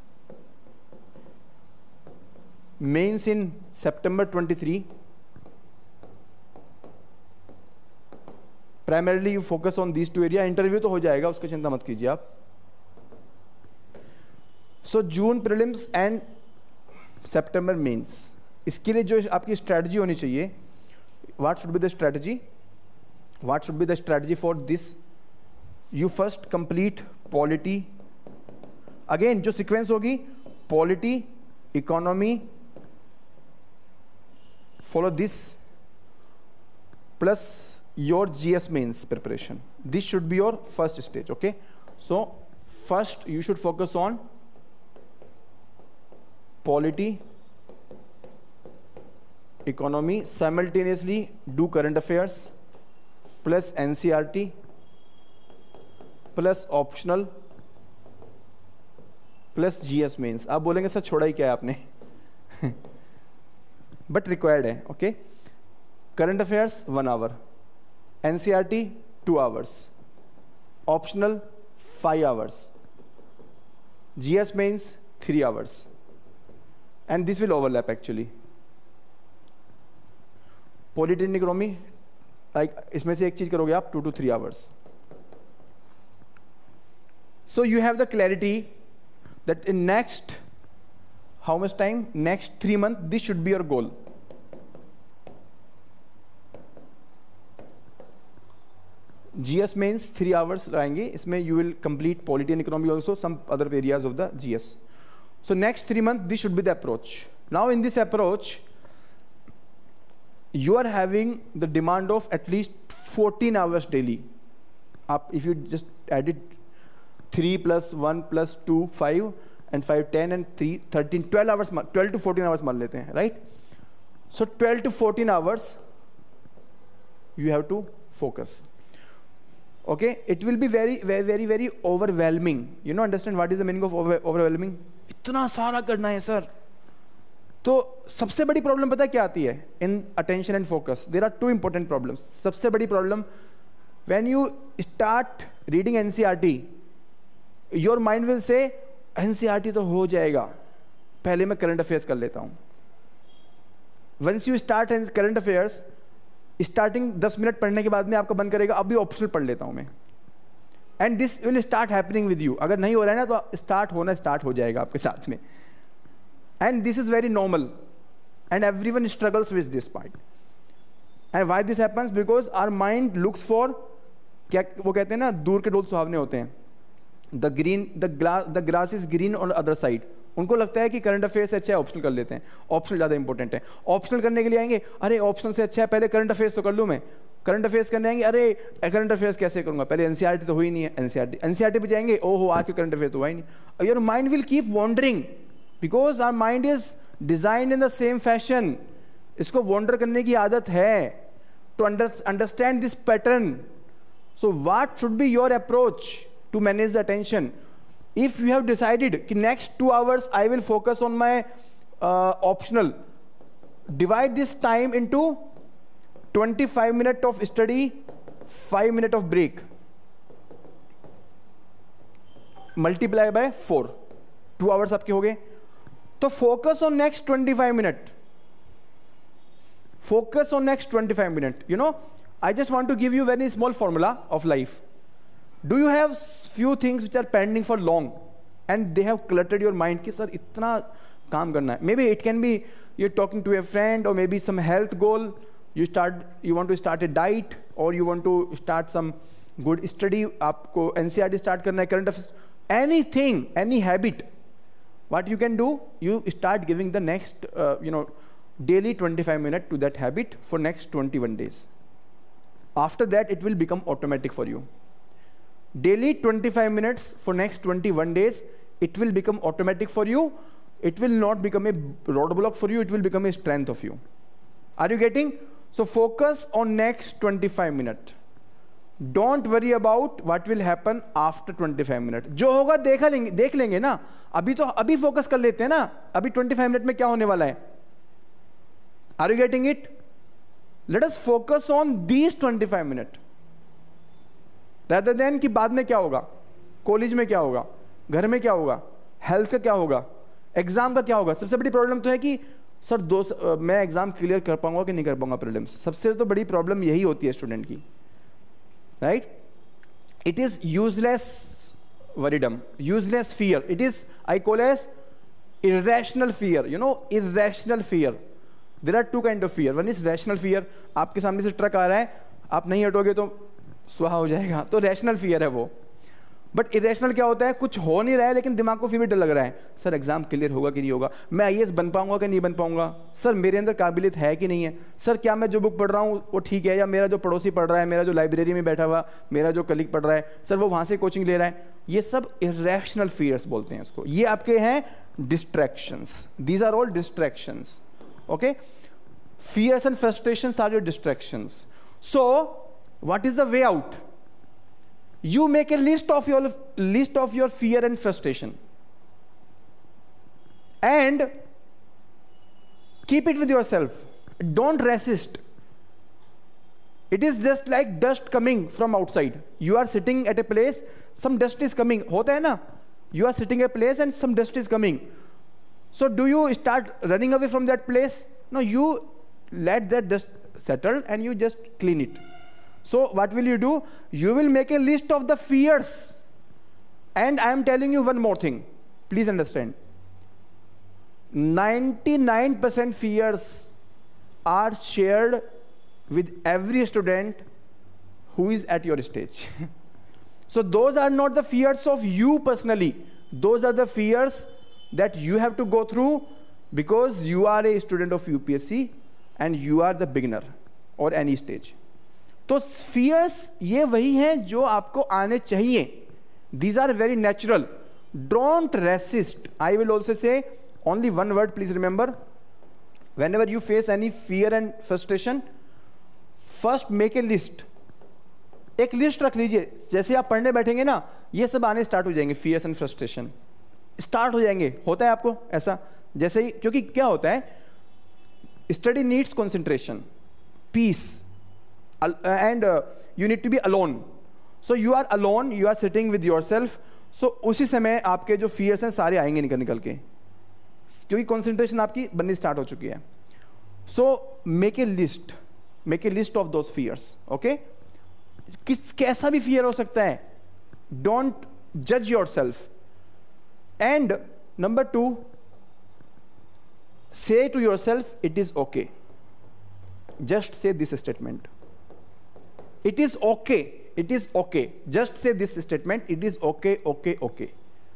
mains in September twenty-three, primarily you focus on these two area. Interview तो हो जाएगा, उसकी चिंता मत कीजिए आप. सो जून प्रीलिम्स एंड सितंबर मेंस, इसके लिए जो आपकी स्ट्रैटेजी होनी चाहिए, what should be the strategy, what should be the strategy for this. You first complete polity. Again जो सीक्वेंस होगी, polity, economy, follow this plus your G S mains preparation. This should be your first stage. Okay, so first you should focus on polity, economy, simultaneously do current affairs plus N C R T plus optional plus G S mains. आप बोलेंगे sir छोड़ा ही क्या है आपने but required है. Okay, current affairs one hour, NCERT two hours, optional five hours, GS mains three hours, and this will overlap actually. Political economy like इसमें से एक चीज करोगे आप two two three hours. So you have the clarity that in next how much time, next three months, this should be your goal. G S mains three hours रहेंगे, इसमें you will complete polity and economy also, some other areas of the G S. So next three months, this should be the approach. Now in this approach, you are having the demand of at least fourteen hours daily. Up, if you just add it, three plus one plus two, five, and five, ten, and three, thirteen, twelve hours, twelve to fourteen hours मान लेते हैं, right? So twelve to fourteen hours, you have to focus. Okay, it will be very, very, very, very overwhelming. You know, understand what is the meaning of over, overwhelming? इतना सारा करना है sir. तो सबसे बड़ी प्रॉब्लम पता है क्या आती है in attention and focus? There are two important problems. सबसे बड़ी problem, when you start reading NCERT, your mind will say NCERT तो हो जाएगा, पहले मैं करंट अफेयर्स कर लेता हूं. Once you start current affairs, starting दस मिनट पढ़ने के बाद में आपका मन करेगा अभी ऑप्शनल पढ़ लेता हूं मैं, and this will start happening with you. अगर नहीं हो रहा है ना तो स्टार्ट होना स्टार्ट हो जाएगा आपके साथ में, and this is very normal and everyone struggles with this part. And why this happens? Because our mind looks for, क्या वो कहते हैं ना, दूर के डोल सुहावने होते हैं. The green the glass the grass is green on other side. उनको लगता है कि करंट अफेयर्स से अच्छा है ऑप्शनल कर लेते हैं, ऑप्शनल ज़्यादा इंपॉर्टेंट है. ऑप्शनल करने के लिए आएंगे, अरे ऑप्शनल से अच्छा है पहले करंट अफेयर्स तो कर लूँ मैं. करंट अफेयर्स करने आएंगे, अरे करंट अफेयर्स कैसे करूँगा, पहले एनसीईआरटी तो हुई नहीं है. एनसीईआरटी एनसीईआरटी पे जाएंगे, ओहो आज के करंट अफेयर तो हुआ ही नहीं. Your mind will keep wandering because our mind is designed in the same fashion. इसको वॉन्डर करने की आदत है. To understand this pattern, so what should be your approach to manage the attention? If you have decided कि next two hours I will focus on my uh, optional, divide this time into twenty-five minutes of study, five minutes of break, multiply by four, two hours आपके हो गए. तो focus on next twenty-five minutes, focus on next twenty-five minutes. You know, I just want to give you very small formula of life. Do you have few things which are pending for long and they have cluttered your mind कि sir इतना काम करना है? Maybe it can be you're talking to a friend, or maybe some health goal. You start, you want to start a diet, or you want to start some good study. आपको NCERT start करना है, current affairs, anything, any habit. What you can do? You start giving the next, uh, you know, daily twenty-five minutes to that habit for next twenty-one days. After that, it will become automatic for you. Daily twenty-five minutes for next twenty-one days, it will become automatic for you. It will not become a roadblock for you, it will become a strength of you. Are you getting? So focus on next twenty-five minutes. Don't worry about what will happen after twenty-five minutes. जो होगा देखा लेंगे, देख लेंगे ना. अभी तो अभी फोकस कर लेते हैं ना, अभी twenty-five मिनट में क्या होने वाला है. Are you getting it? Let us focus on these twenty-five minutes. rather than कि बाद में क्या होगा, कॉलेज में क्या होगा, घर में क्या होगा, हेल्थ का क्या होगा, एग्जाम का क्या होगा. सबसे बड़ी प्रॉब्लम तो है कि सर दो uh, मैं एग्जाम क्लियर कर पाऊंगा कि नहीं कर पाऊंगा प्रीलिम्स. सबसे तो बड़ी प्रॉब्लम यही होती है स्टूडेंट की. right? It is useless worrydom, useless fear. It is, I call as irrational fear. You know, irrational fear. There are two kind of fear. One is rational fear. आपके सामने से ट्रक आ रहा है, आप नहीं हटोगे तो स्वाहा हो जाएगा, तो रैशनल फियर है वो. बट इरेशनल क्या होता है, कुछ हो नहीं रहा है लेकिन दिमाग को फिर भी डर लग रहा है, सर एग्जाम क्लियर होगा कि नहीं होगा, मैं आईएएस बन पाऊंगा कि नहीं बन पाऊंगा, सर मेरे अंदर काबिलियत है कि नहीं है, सर क्या मैं जो बुक पढ़ रहा हूँ वो ठीक है, या मेरा जो पड़ोसी पढ़ रहा है, मेरा जो लाइब्रेरी में बैठा हुआ मेरा जो कलीग पढ़ रहा है, सर वो वहाँ से कोचिंग ले रहा है. ये सब इरेशनल फियर्स बोलते हैं इसको. ये आपके हैं distractions. These are all distractions. Okay, fears and frustrations are your distractions. So what is the way out? You make a list of your list of your fear and frustration, and keep it with yourself. Don't resist. It is just like dust coming from outside. You are sitting at a place, some dust is coming. होता है ना? You are sitting at a place and some dust is coming. So do you start running away from that place? No, you let that dust settle and you just clean it. So what will you do? You will make a list of the fears. And I am telling you one more thing. Please understand. ninety-nine percent fears are shared with every student who is at your stage. So those are not the fears of you personally. Those are the fears that you have to go through because you are a student of U P S C and you are the beginner or any stage. तो fears ये वही हैं जो आपको आने चाहिए. These are very natural. Don't resist. I will also say only one word, please remember. Whenever you face any fear and frustration, first make a list. एक list रख लीजिए. जैसे आप पढ़ने बैठेंगे ना, ये सब आने स्टार्ट हो जाएंगे. fears and frustration स्टार्ट हो जाएंगे. होता है आपको ऐसा? जैसे ही, क्योंकि क्या होता है, study needs concentration, peace, and uh, you need to be alone. So you are alone, you are sitting with yourself. So उसी समय आपके जो fears हैं सारे आएंगे निकल निकल के, क्योंकि concentration आपकी बननी स्टार्ट हो चुकी है. So make a list, make a list of those fears. Okay? किस कैसा भी fear हो सकता है. Don't judge yourself. And number two, say to yourself, it is okay. Just say this statement. It is okay. It is okay. Just say this statement. It is okay, okay, okay.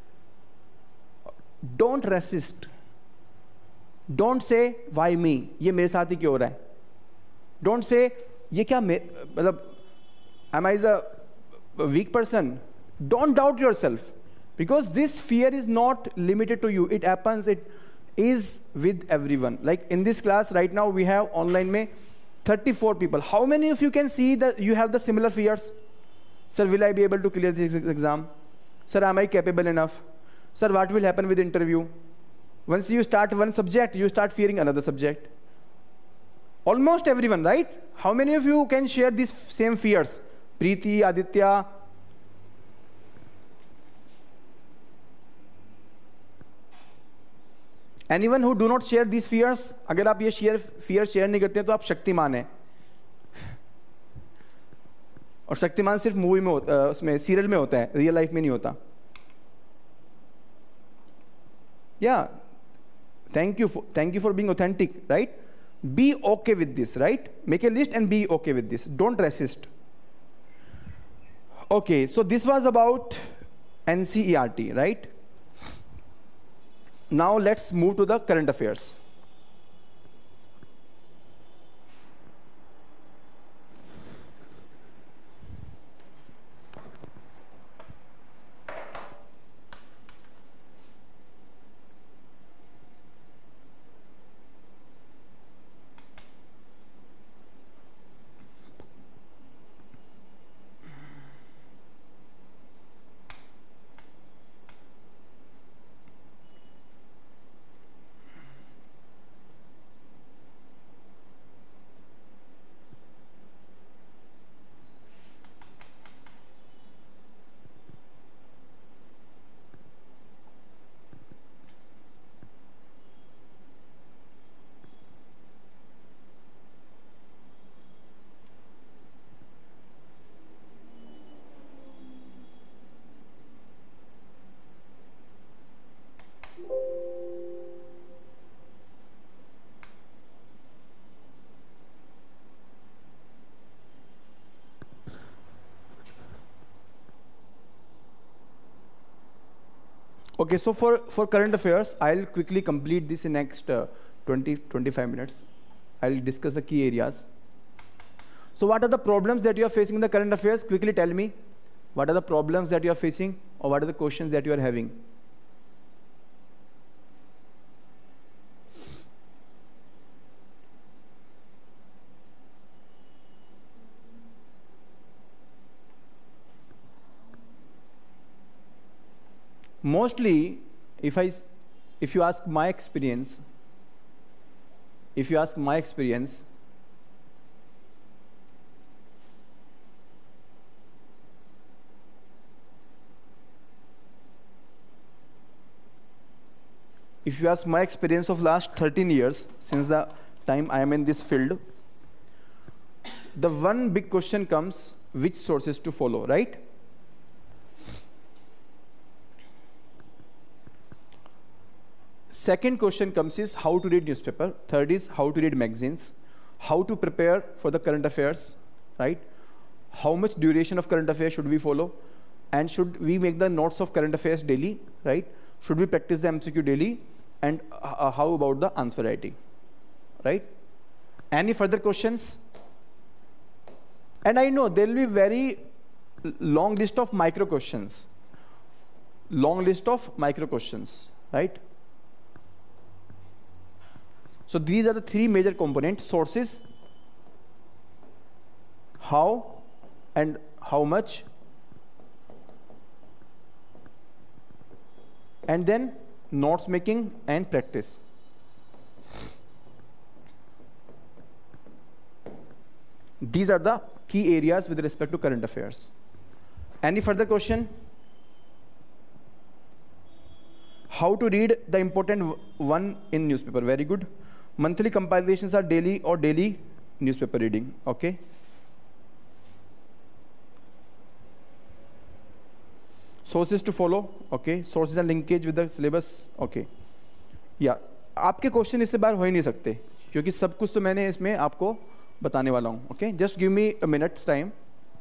Don't resist. Don't say, why me? ये मेरे साथ ही क्यों हो रहा है? Don't say, ये क्या मे मतलब, am I the weak person? Don't doubt yourself. Because this fear is not limited to you. It happens, it is with everyone. Like in this class right now, we have online में thirty-four people. How many of you can see that you have the similar fears? Sir, will I be able to clear this exam? Sir, am I capable enough? Sir, what will happen with interview? Once you start one subject, you start fearing another subject. Almost everyone, right? How many of you can share these same fears? Preeti, Aditya. Anyone who do not share these fears? अगर आप ये share fear share नहीं करते हैं तो आप शक्तिमान हैं. और शक्तिमान सिर्फ मूवी में होता है, उसमें सीरियल में होता है, रियल लाइफ में नहीं होता. Yeah, thank you for thank you for being authentic, right? Be okay with this, right? Make a list and be okay with this. Don't resist. Okay, so this was about N C E R T, right? Now let's move to the current affairs. Okay, so for, for current affairs, I'll quickly complete this in next uh, twenty, twenty-five minutes. I'll discuss the key areas. So what are the problems that you are facing in the current affairs? Quickly tell me. What are the problems that you are facing, or what are the questions that you are having? Mostly, if I, if you ask my experience, if you ask my experience, if you ask my experience of last thirteen years, since the time I am in this field, the one big question comes, which sources to follow, right? Second question comes is how to read newspaper. Third is how to read magazines, how to prepare for the current affairs, right? How much duration of current affairs should we follow? And should we make the notes of current affairs daily, right? Should we practice the M C Q daily? And uh, how about the answer writing, right? Any further questions? And I know there will be very long list of micro questions. Long list of micro questions, right? So these are the three major components: sources, how and how much, and then notes making and practice. These are the key areas with respect to current affairs. Any further question? How to read the important one in newspaper? Very good. Monthly compilations are daily or daily newspaper reading, okay? Sources to follow, okay? Sources and linkage with the syllabus, okay? या आपके question इससे बाहर हो ही नहीं सकते, क्योंकि सब कुछ तो मैंने इसमें आपको बताने वाला हूँ, okay? Just give me a minute's time.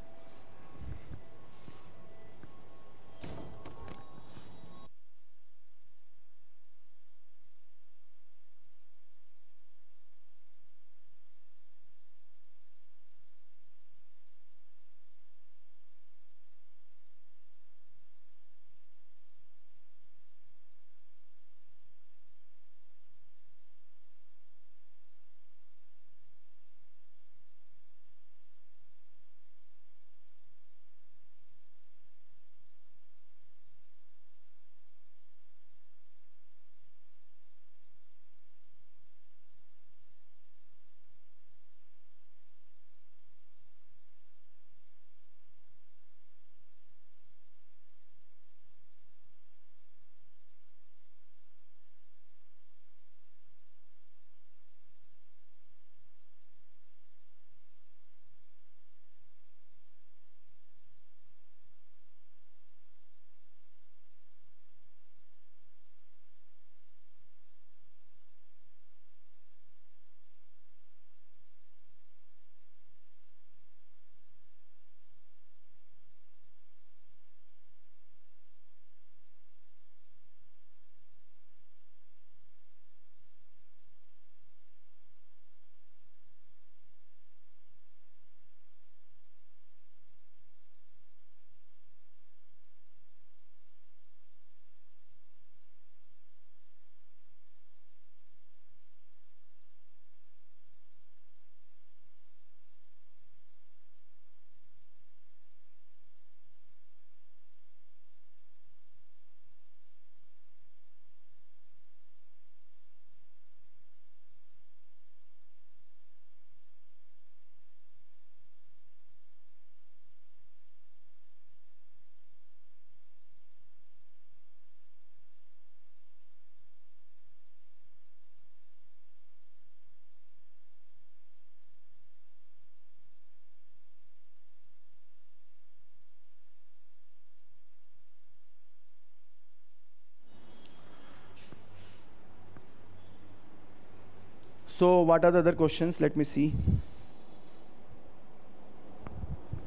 So what are the other questions? Let me see.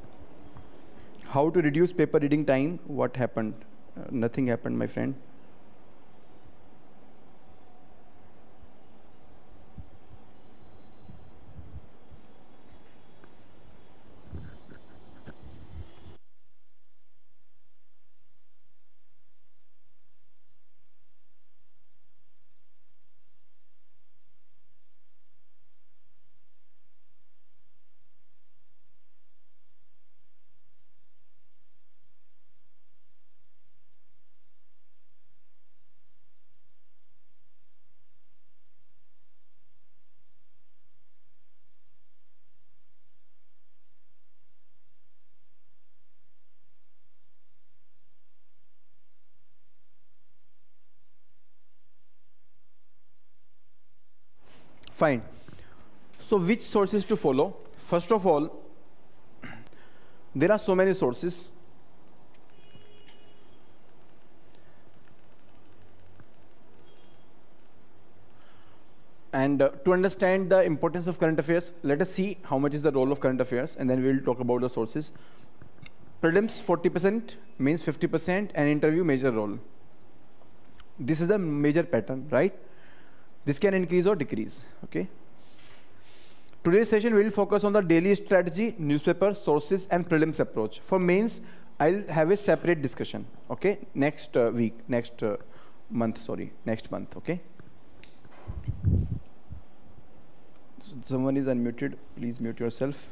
How to reduce paper reading time? What happened? Uh, nothing happened, my friend. Fine. So which sources to follow? First of all, there are so many sources. And uh, to understand the importance of current affairs, let us see how much is the role of current affairs, and then we'll talk about the sources. Prelims forty percent, means fifty percent, and interview major role. This is the major pattern, right? This can increase or decrease, okay? Today's session will focus on the daily strategy, newspaper, sources, and prelims approach. For mains, I'll have a separate discussion, okay? Next uh, week, next uh, month, sorry, next month, okay? Someone is unmuted, please mute yourself.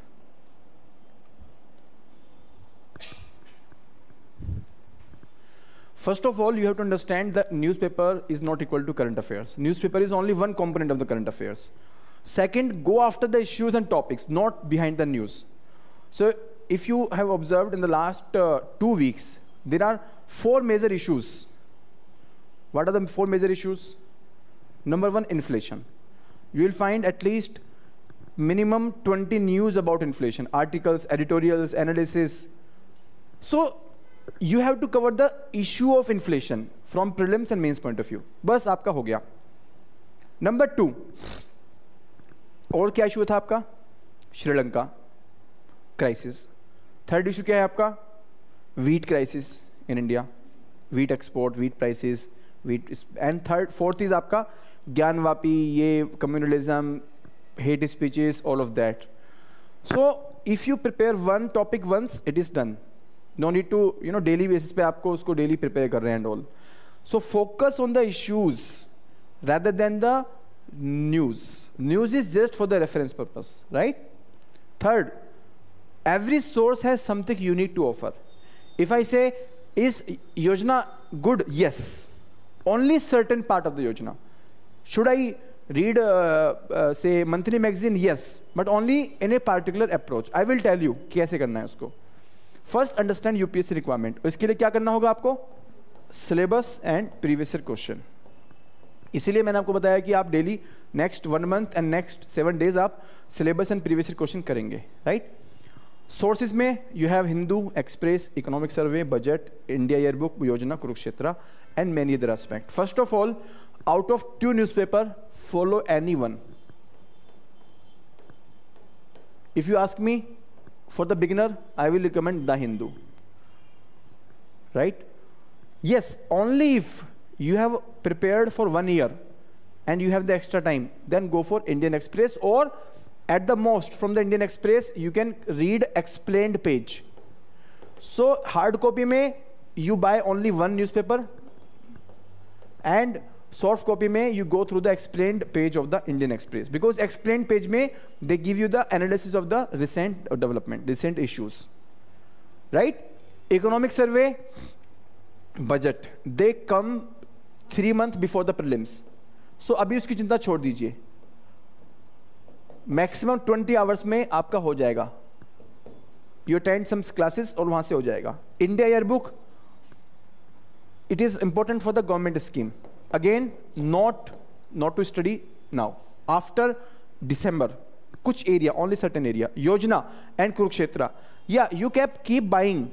First of all, you have to understand that newspaper is not equal to current affairs. Newspaper is only one component of the current affairs. Second, go after the issues and topics, not behind the news. So if you have observed in the last uh, two weeks, there are four major issues. What are the four major issues? Number one, inflation. You will find at least minimum twenty news about inflation, articles, editorials, analysis. So you have to cover the issue of inflation from prelims and mains point of view. बस आपका हो गया. Number two, और क्या issue था आपका? Sri Lanka crisis. Third issue क्या है आपका? wheat crisis in India, wheat export, wheat prices, wheat, and third, fourth is आपका ज्ञानवापी, ये communalism, hate speeches, all of that. So if you prepare one topic once, it is done. No need to, you know, daily basis पे आपको उसको daily prepare कर रहे हैं and all. So focus on the issues rather than the news. News is just for the reference purpose, right? Third, every source has something unique to offer. If I say, is Yojana good? Yes. Only certain part of the Yojana. Should I read, uh, uh, say, monthly magazine? Yes. But only in a particular approach. I will tell you कैसे करना है उसको. First, understand U P S C requirement. इसके लिए क्या करना होगा आपको? Syllabus and previous year question. इसीलिए मैंने आपको बताया कि आप daily next one month and next seven days आप syllabus and previous year question करेंगे, राइट? सोर्सेज में you have Hindu, Express, economic survey, budget, India yearbook, Yojana, Kurukshetra, and many other aspect. First of all, out of two newspaper, follow any one. If you ask me for the beginner, I will recommend the Hindu, right? Yes, only if you have prepared for one year and you have the extra time, then go for Indian Express, or at the most from the Indian Express you can read explained page. So hard copy में you buy only one newspaper, and soft copy में you go through the explained page of the Indian Express, because explained page में they give you the analysis of the recent development, recent issues, right? Economic survey, budget, they come three month before the prelims. So अभी उसकी चिंता छोड़ दीजिए, maximum twenty hours में आपका हो जाएगा. यू अटेंड सम क्लासेस और वहां से हो जाएगा. India year book, it is important for the government scheme. Again, not not to study now, after December, कुछ area, only certain area. Yojana and Kurukshetra, या you cap keep buying.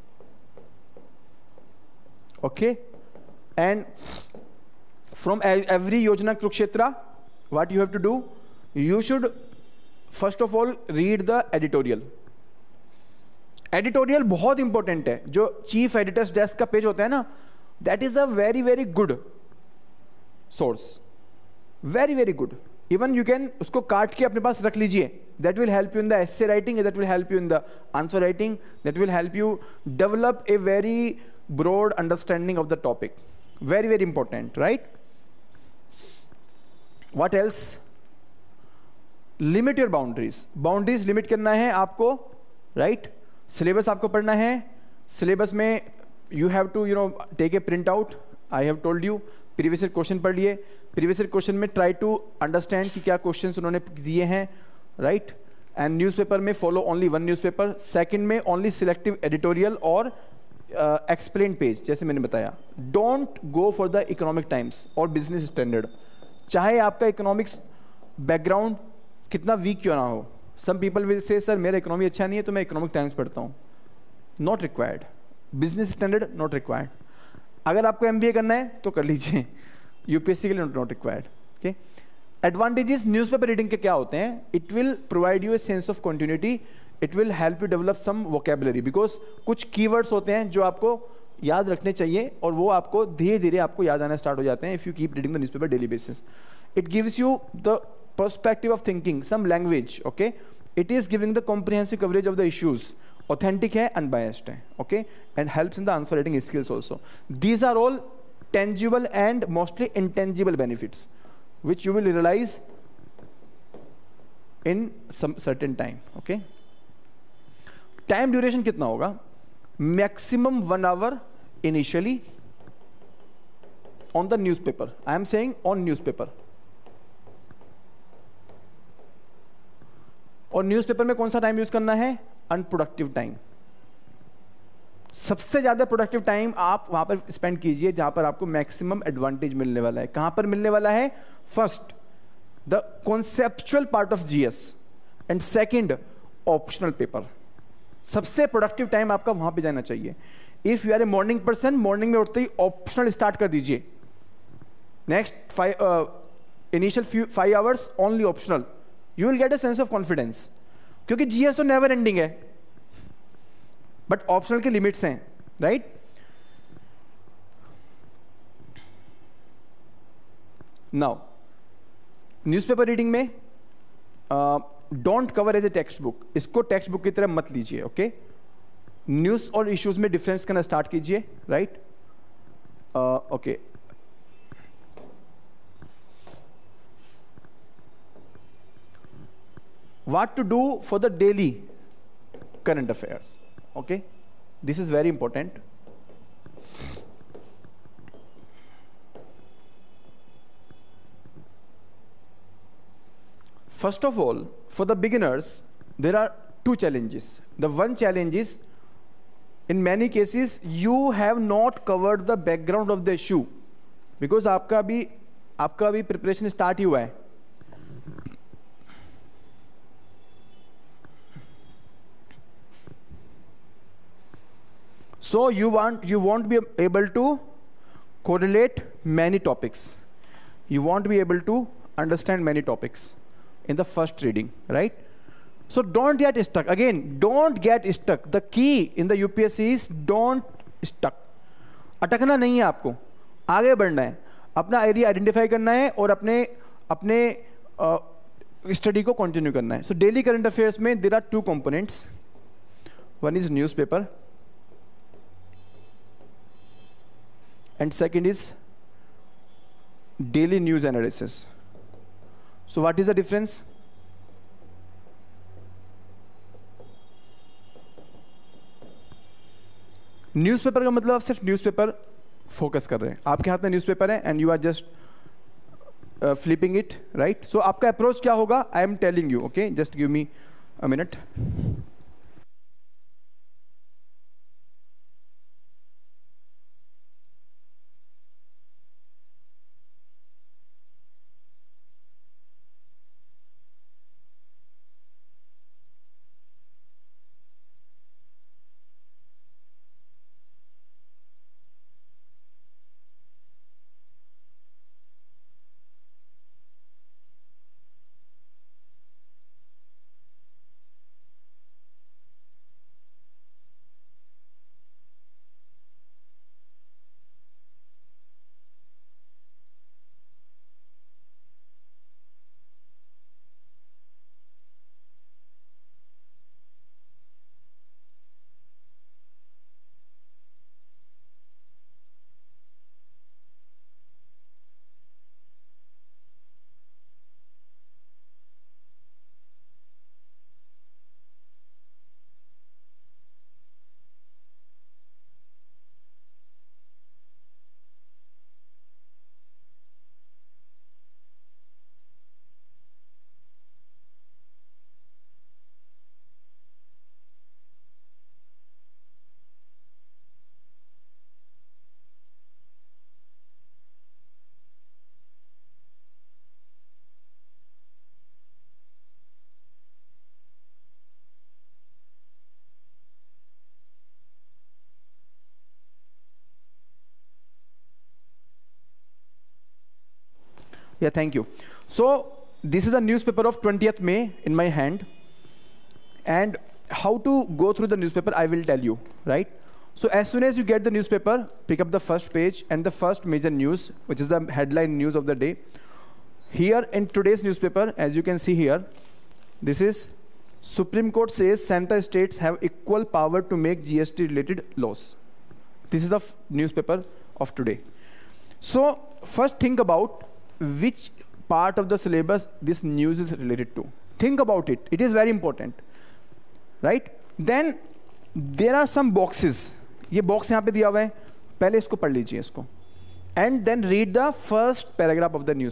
Okay, and from every Yojana Kurukshetra, what you have to do, you should first of all read the editorial. Editorial बहुत important है. जो chief editors desk का page होता है ना, that is a very very good source, very very good. Even you can उसको काट के अपने पास रख लीजिए. That will help you in the essay writing, that will help you in the answer writing, that will help you develop a very broad understanding of the topic. Very very important, right? What else? Limit your boundaries. Boundaries limit करना है आपको, right? Syllabus आपको पढ़ना है. Syllabus में you have to, you know, take a print out. I have told you. Previous year question पढ़ लिए. Previous year question में try to understand कि क्या questions उन्होंने दिए हैं, right? And newspaper में follow only one newspaper. Second में only selective editorial और एक्सप्लेन uh, पेज, जैसे मैंने बताया. Don't go for the Economic Times और बिजनेस स्टैंडर्ड. चाहे आपका इकोनॉमिक्स बैकग्राउंड कितना वीक क्यों ना हो, some people will say sir मेरा इकोनॉमी अच्छा नहीं है तो मैं इकोनॉमिक टाइम्स पढ़ता हूँ, not required. Business Standard not required. अगर आपको एमबीए करना है तो कर लीजिए, यूपीएससी के लिए not required. Okay, advantages newspaper reading के क्या होते हैं? It will provide you a sense of continuity, it will help you develop some vocabulary, because कुछ कीवर्ड्स होते हैं जो आपको याद रखने चाहिए और वो आपको धीरे धीरे आपको याद आना स्टार्ट हो जाते हैं if you keep reading the newspaper daily basis. It gives you the perspective of thinking, some language. Okay, it is giving the comprehensive coverage of the issues, authentic है, अनबायस्ड है. Okay, and helps in the answer writing skills also. These are all tangible and mostly intangible benefits which you will realize in some certain time. Okay, time duration कितना होगा? maximum one hour initially on the newspaper. I am saying on newspaper. और newspaper में कौन सा time use करना है? Unproductive time. सबसे ज्यादा प्रोडक्टिव टाइम आप वहां पर स्पेंड कीजिए जहां पर आपको मैक्सिमम एडवांटेज मिलने वाला है. कहां पर मिलने वाला है? First, the conceptual part of GS, and second, optional paper. सबसे प्रोडक्टिव टाइम आपका वहां पे जाना चाहिए. If you are a morning person, morning में उठते ही ऑप्शनल स्टार्ट कर दीजिए. Next five initial five hours only optional. You will get a sense of confidence, क्योंकि जीएस तो नेवर एंडिंग है, बट ऑप्शनल के लिमिट्स हैं, राइट? नाउ न्यूज़पेपर रीडिंग में don't cover as A text book. इसको text book की तरह मत लीजिए. ओके, न्यूज़ और इश्यूज में डिफरेंस करना स्टार्ट कीजिए, right? Okay, what to do for the daily current affairs. Okay, this is very important. First of all, for the beginners there are two challenges. The one challenge is, in many cases you have not covered the background of the issue, because आपका भी आपका भी preparation start ही हुआ है. So you want you won't be able to correlate many topics. You won't be able to understand many topics in the first reading, right? So don't get stuck. Again, don't get stuck. The key in the U P S C is don't stuck. अटकना नहीं है आपको, आगे बढ़ना है, अपना area identify करना है और अपने अपने स्टडी को कंटिन्यू करना है. So daily current affairs में there are two components. One is newspaper, and second is daily news analysis. So what is the difference? Newspaper का मतलब आप सिर्फ न्यूज़पेपर फोकस कर रहे हैं, आपके हाथ में न्यूज़पेपर है and you are just flipping it, right? So आपका अप्रोच क्या होगा? I am telling you. Okay, just give me a minute. Yeah, thank you. So this is the newspaper of twentieth May in my hand, and how to go through the newspaper I will tell you, right? So as soon as you get the newspaper, pick up the first page and the first major news, which is the headline news of the day. Here in today's newspaper, as you can see here, this is Supreme Court says Central states have equal power to make G S T related laws. This is the f- newspaper of today. So first think about which part of the syllabus this news is related to. Think about it. It is very important, right? Then there are some boxes. ये box यहाँ पे दिया हुआ है. पहले इसको पढ़ लीजिए इसको. And then read the first paragraph of the news.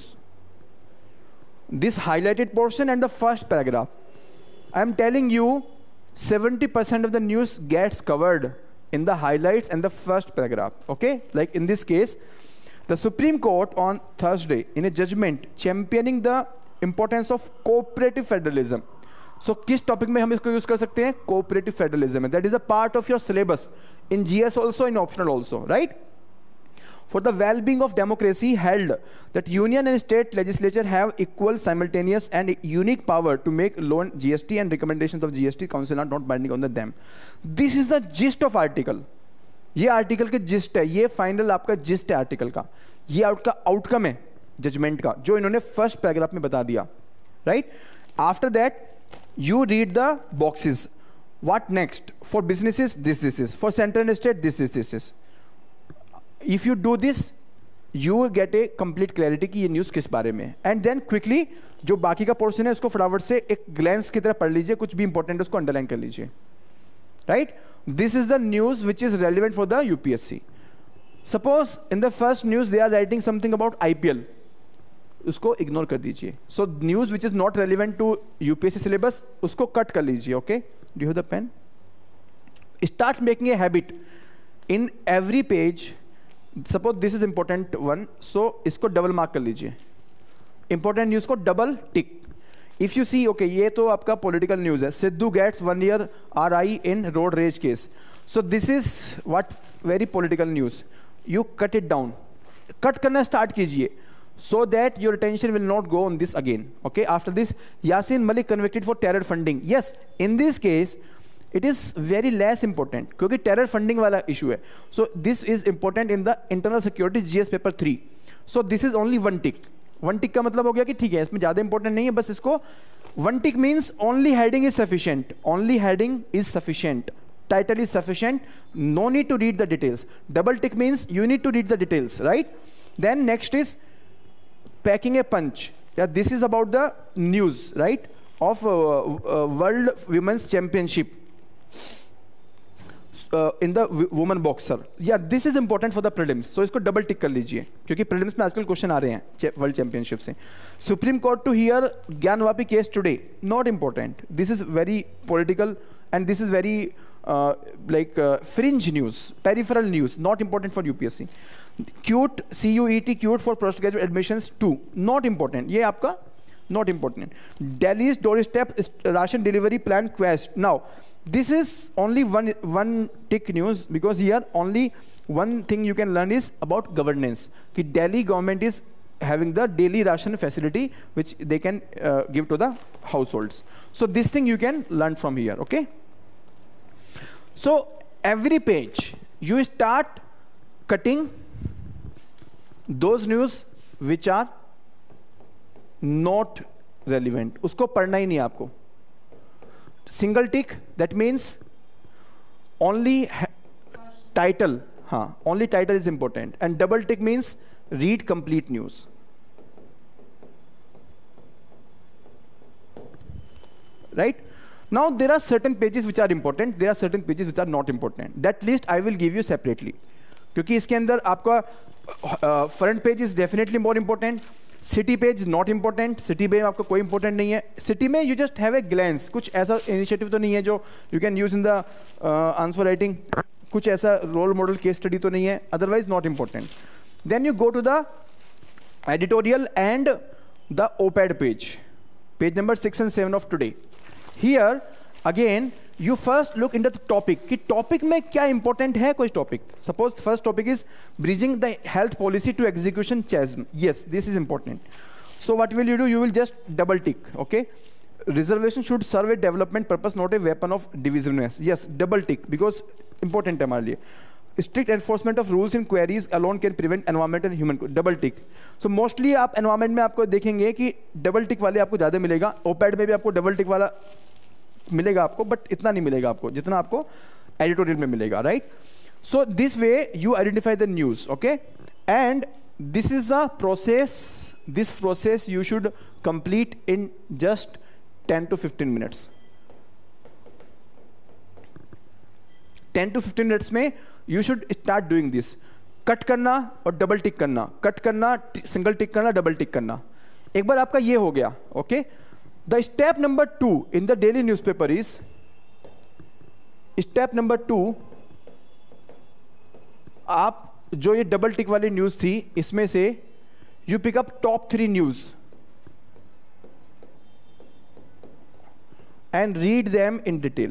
This highlighted portion and the first paragraph. I am telling you, seventy percent of the news gets covered in the highlights and the first paragraph. Okay? Like in this case, the Supreme Court on Thursday, in a judgment championing the importance of cooperative federalism. So, किस topic में हम इसको use कर सकते हैं? Cooperative federalism. That is a part of your syllabus in G S also, in optional also, right? For the well-being of democracy, held that union and state legislature have equal, simultaneous, and unique power to make law and G S T, and recommendations of G S T council are not binding on the them. This is the gist of article. ये article के gist है, ये final आपका gist है article का, ये आपका outcome है जजमेंट का, जो इन्होंने फर्स्ट पैराग्राफ में बता दिया, right? After that you read the boxes. What next? For businesses this this this, for central and state this this this this. If you do this you get a complete clarity कि ये news किस बारे में. And then quickly जो बाकी का portion है उसको फटाफट से एक ग्लैंस की तरह पढ़ लीजिए, कुछ भी इंपॉर्टेंट उसको अंडरलाइन कर लीजिए, right? This is the news which is relevant for the U P S C. Suppose in the first news they are writing something about I P L. उसको ignore कर दीजिए. So news which is not relevant to U P S C syllabus, उसको cut कर लीजिए. Okay? Do you have the pen? Start making a habit in every page. Suppose this is important one. So इसको double mark कर लीजिए. Important news को double tick. If you see, okay, ये तो आपका political news है. Sidhu gets one year R I in road rage case. So this is what very political news. You cut it down. Cut करना start कीजिए, so that your attention will not go on this again. Okay. After this, Yasin Malik convicted for terror funding. Yes, in this case, it is very less important क्योंकि terror funding वाला issue है. So this is important in the internal security G S paper three. So this is only one tick. One tick का मतलब हो गया कि ठीक है, इसमें ज्यादा इंपॉर्टेंट नहीं है, बस इसको one tick means only heading is sufficient. Only heading is sufficient. Title is sufficient. No need to read the details. Double tick means you need to read the details, right? Then next is packing a punch. This is about the news, right, of world women's championship in the woman boxer. या this is important for the prelims. तो इसको double tick कर लीजिए क्योंकि prelims में आजकल question आ रहे हैं वर्ल्ड चैंपियनशिप से. Supreme Court to hear Gyanvapi case today. Not important. This is very political and this is very like fringe news, peripheral news, not important for UPSC. CUET C U E T CUET for post graduate admissions too. Not important. ये आपका not important. Delhi's door step ration delivery plan quest. Now this is only one one tick news because here only one thing you can learn is about governance. कि Delhi government is having the daily ration facility which they can uh, give to the households. So this thing you can learn from here. Okay. So every page you start cutting those news which are not relevant. उसको पढ़ना ही नहीं है आपको. Single tick, that means only title. हाँ, only title is important. And double tick means read complete news. Right? Now there are certain pages which are important, there are certain pages which are not important. That list I will give you separately क्योंकि इसके अंदर आपका front page is definitely more important. City page not important. City page आपका कोई important नहीं है. City में you just have a glance. कुछ ऐसा इनिशिएटिव तो नहीं है जो you can use in the answer writing. कुछ ऐसा रोल मॉडल केस स्टडी तो नहीं है. Otherwise not important. Then you go to the editorial and the op-ed page, page number six and seven of today. Here again you first look into the topic कि topic में क्या important है. कोई topic, suppose first topic is bridging the health policy to execution chasm. Yes, this is important. So what will you do? You will just double tick, okay? Reservation should serve a development purpose, not a weapon of divisiveness. Yes, double tick, because important है हमारे लिए. Strict enforcement of rules in queries alone can prevent environment and human. Double tick. So mostly आप environment में आपको देखेंगे कि double tick वाले आपको ज़्यादा मिलेगा. OPAD में भी आपको double tick वाला मिलेगा आपको, but इतना नहीं मिलेगा आपको जितना आपको editorial में मिलेगा, right? So this way you identify the news, okay? And this is the process. This process you should complete in just ten to fifteen minutes. ten to fifteen minutes में you should start doing this. Cut करना और double tick करना, cut करना, single टिक करना, double tick करना. एक बार आपका ये हो गया, okay? The step number two in the daily newspaper is, step number two, आप जो ये डबल टिक वाली न्यूज थी इसमें से you pick up top three news and read them in detail.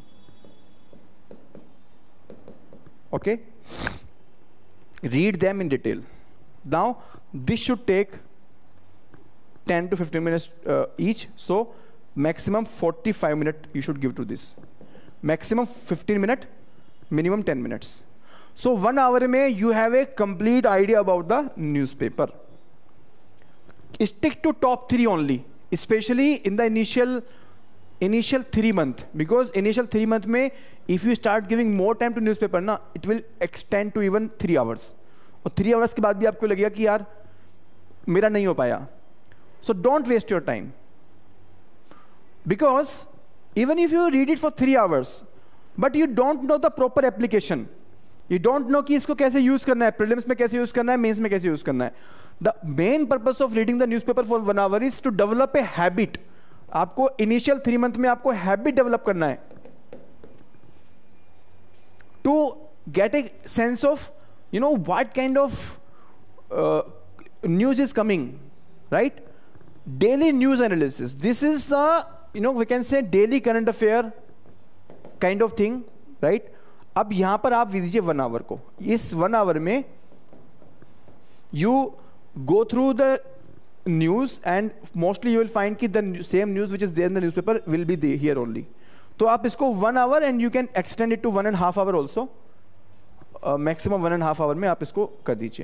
Okay, read them in detail. Now this should take ten to fifteen minutes uh, each, so maximum forty-five minutes you should give to this. Maximum fifteen minutes, minimum ten minutes. So one hour में you have a complete idea about the newspaper. Stick to top three only, especially in the initial initial three month, because initial three month में if you start giving more time to newspaper ना, it will extend to even three hours. और three hours के बाद भी आपको लगेगा कि यार मेरा नहीं हो पाया. So don't waste your time, because even if you read it for three hours but you don't know the proper application, you don't know कि इसको कैसे यूज करना है, prelims में कैसे यूज करना है, मेंस में कैसे यूज करना है. The main purpose of reading the newspaper for one hour is to develop a habit. आपको इनिशियल थ्री मंथ में आपको हैबिट डेवलप करना है to get a sense of you know what kind of news is coming, right? Daily news analysis, this is the you know we can say daily current affair kind of thing, right? अब यहां पर आप दीजिए one hour को. इस one hour में you go through the news and mostly you will find कि the same news which is there in the newspaper will be there here only. तो आप इसको one hour and you can extend it to one and half hour also. uh, maximum one and half hour में आप इसको कर दीजिए.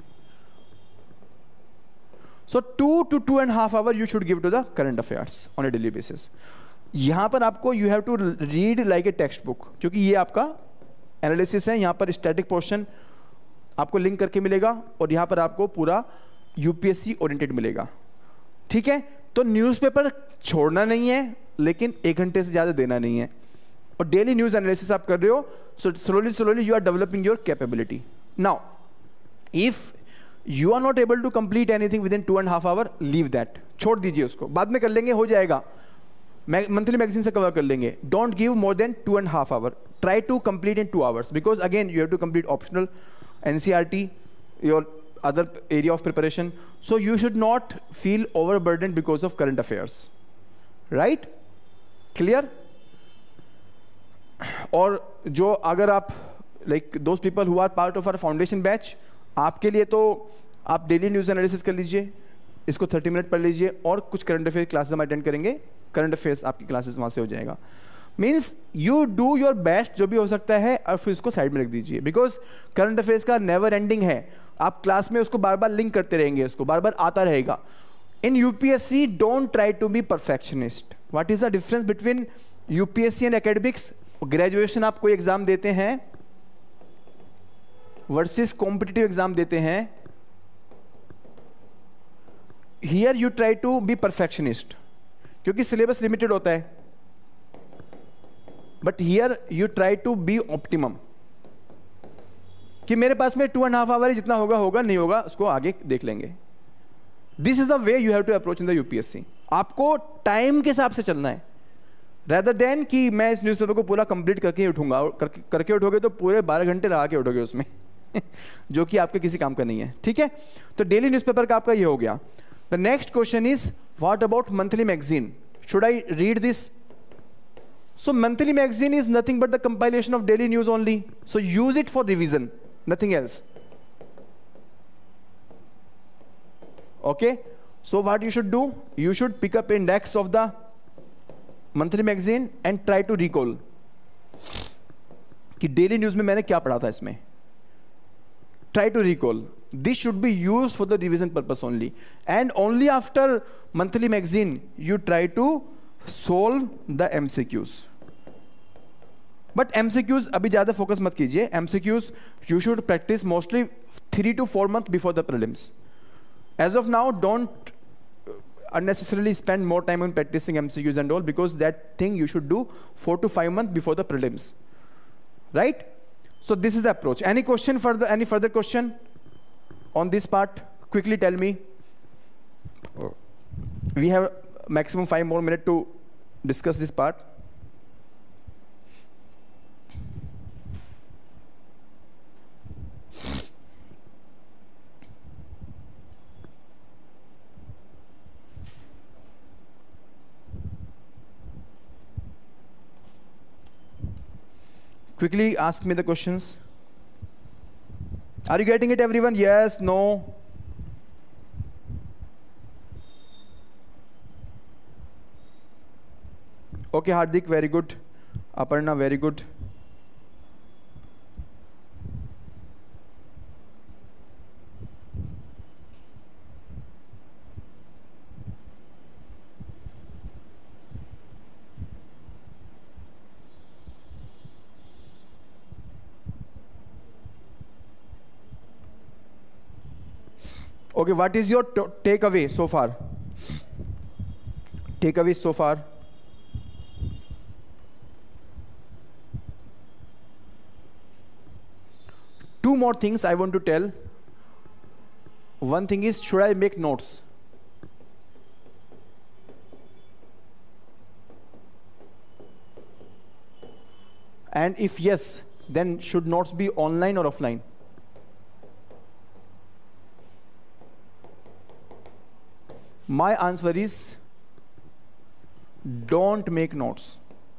So two to two and half hour you should give to the current affairs on a daily basis. यहाँ पर आपको you have to read like a textbook, क्योंकि ये आपका analysis है. यहाँ पर static portion आपको लिंक करके मिलेगा और यहाँ पर आपको पूरा यूपीएससी ओरिएंटेड मिलेगा, ठीक है? तो न्यूज़पेपर छोड़ना नहीं है, लेकिन एक घंटे से ज़्यादा देना नहीं है. और डेली न्यूज़ एनालिसिस आप कर रहे हो, so slowly slowly you are developing your capability. Now if you are not able to complete anything within two and half hour, leave that, छोड़ दीजिए उसको, बाद में कर लेंगे, हो जाएगा, मंथली मैगजीन से कवर कर लेंगे. Don't give more than two and half hour, try to complete in two hours, because again you have to complete optional, NCERT, your other area of preparation, so you should not feel overburdened because of current affairs, right? Clear? और जो अगर आप like those people who are part of our foundation batch, आपके लिए तो आप daily news analysis कर लीजिए, इसको थर्टी मिनट पढ़ लीजिए और कुछ करंट अफेयर क्लासेस हम अटेंड करेंगे, करंट अफेयर्स आपकी क्लासेस वहाँ से हो जाएगा. Means you do your best जो भी हो सकता है और फिर इसको साइड में रख दीजिए, बिकॉज करंट अफेयर्स का नेवर एंडिंग है. आप क्लास में उसको बार बार लिंक करते रहेंगे, उसको बार बार आता रहेगा. In UPSC don't try to be perfectionist. What is the difference between UPSC and academics? Graduation आप कोई एग्जाम देते हैं वर्सेस कॉम्पिटिटिव एग्जाम देते हैं. Here you try to be perfectionist क्योंकि सिलेबस लिमिटेड होता है, but here you try to be optimum कि मेरे पास में टू एंड हाफ आवर जितना होगा होगा, नहीं होगा उसको आगे देख लेंगे. This is the way you have to approach in the UPSC. आपको टाइम के हिसाब से चलना है, रेदर देन कि मैं इस न्यूज़पेपर को पूरा कंप्लीट करके उठूंगा. करके, करके उठोगे तो पूरे बारह घंटे लगा के उठोगे उसमें जो कि आपके किसी काम का नहीं है, ठीक है? तो डेली न्यूज़पेपर का आपका ये हो गया. The next question is what about monthly magazine? Should I read this? So monthly magazine is nothing but the compilation of daily news only. So use it for revision, nothing else. Okay? So what you should do? You should pick up index of the monthly magazine and try to recall कि daily news में मैंने क्या पढ़ा था इसमें. Try to recall. This should be used for the revision purpose only. And only after monthly magazine you try to solve the M C Qs. But M C Qs अभी ज़्यादा focus मत कीजिए. M C Qs you should practice mostly three to four months before the prelims. As of now, don't unnecessarily spend more time on practicing M C Qs and all, because that thing you should do four to five months before the prelims, right? So this is the approach. Any question further? Any further question on this part? Quickly tell me. We have maximum five more minutes to discuss this part. Quickly ask me the questions. Are you getting it, everyone? Yes, no? Okay, Hardik, very good. Aparna, very good. Okay, what is your takeaway so far? Takeaway so far? Two more things I want to tell. One thing is, should I make notes? And if yes, then should notes be online or offline? My answer is, don't make notes.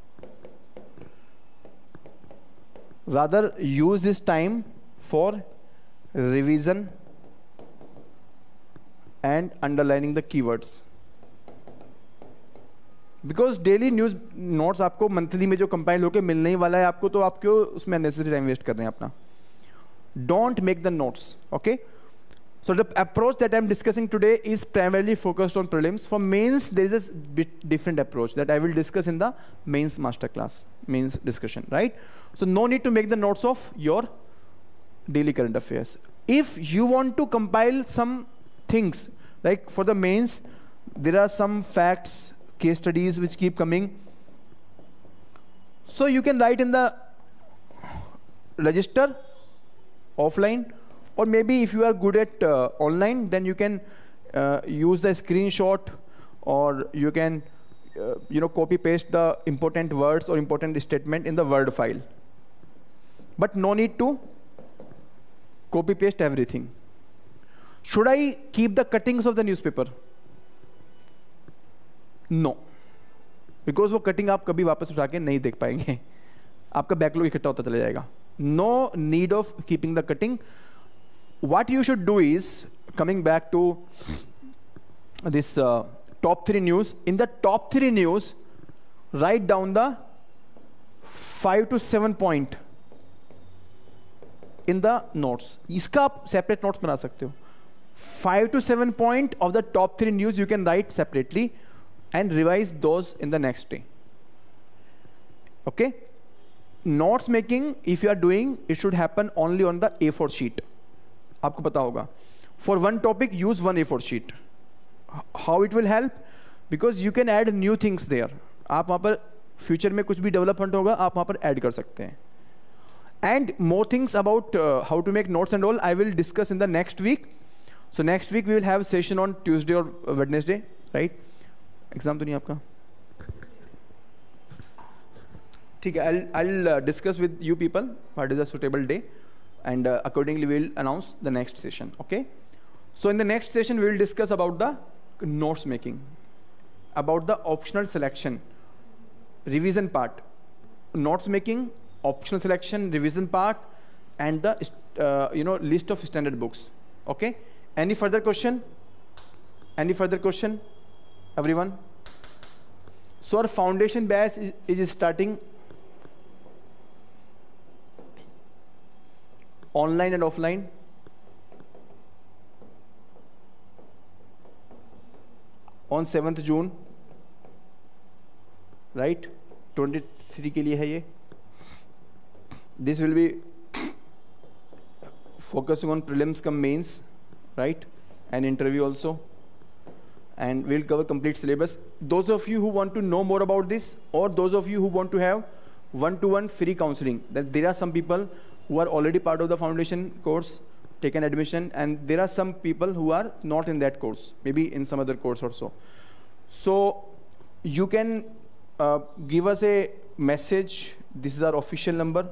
Rather, use this time for revision and underlining the keywords. Because daily news notes आपको monthly में जो compile होके मिलने ही वाला है आपको, तो आप क्यों उसमें unnecessary time waste कर रहे हैं अपना? Don't make the notes, okay? So the approach that I'm discussing today is primarily focused on prelims. For mains, there is a bit different approach that I will discuss in the mains masterclass, mains discussion, right? So no need to make the notes of your daily current affairs. If you want to compile some things, like for the mains, there are some facts, case studies which keep coming. So you can write in the register, offline, or maybe if you are good at uh, online, then you can uh, use the screenshot, or you can uh, you know, copy paste the important words or important statement in the Word file. But no need to copy paste everything. Should I keep the cuttings of the newspaper? No. Because वो cutting आप कभी वापस उठा के नहीं देख पाएंगे. आपका backlog इकट्ठा होता चला जाएगा. No need of keeping the cutting. What you should do is, coming back to this uh, top three news, in the top three news, write down the five to seven point in the notes. इसका आप separate notes बना सकते हो. Five to seven point of the top three news you can write separately and revise those in the next day. Okay? Notes making, if you are doing, it should happen only on the A four sheet. आपको पता होगा. For one topic, use one A four sheet. How it will help? Because you can add new things there. आप वहाँ पर future में कुछ भी development होगा, आप वहाँ पर add कर सकते हैं. And more things about uh, how to make notes and all, I will discuss in the next week. So next week we will have a session on Tuesday or Wednesday, right? Exam तो नहीं आपका? ठीक है. I'll I'll uh, discuss with you people what is a suitable day. And uh, accordingly we will announce the next session, okay? So in the next session we will discuss about the notes making, about the optional selection, revision part, notes making, optional selection, revision part, and the uh, you know, list of standard books, okay? Any further question? Any further question, everyone? So our foundation batch is, is starting online and offline. On seventh June, right? twenty-three के लिए है ये. This will be focusing on prelims cum mains, right? And interview also. And we'll cover complete syllabus. Those of you who want to know more about this, or those of you who want to have one-to-one free counseling, that there are some people who are already part of the foundation course, taken admission, and there are some people who are not in that course, maybe in some other course or so. So you can uh, give us a message. This is our official number.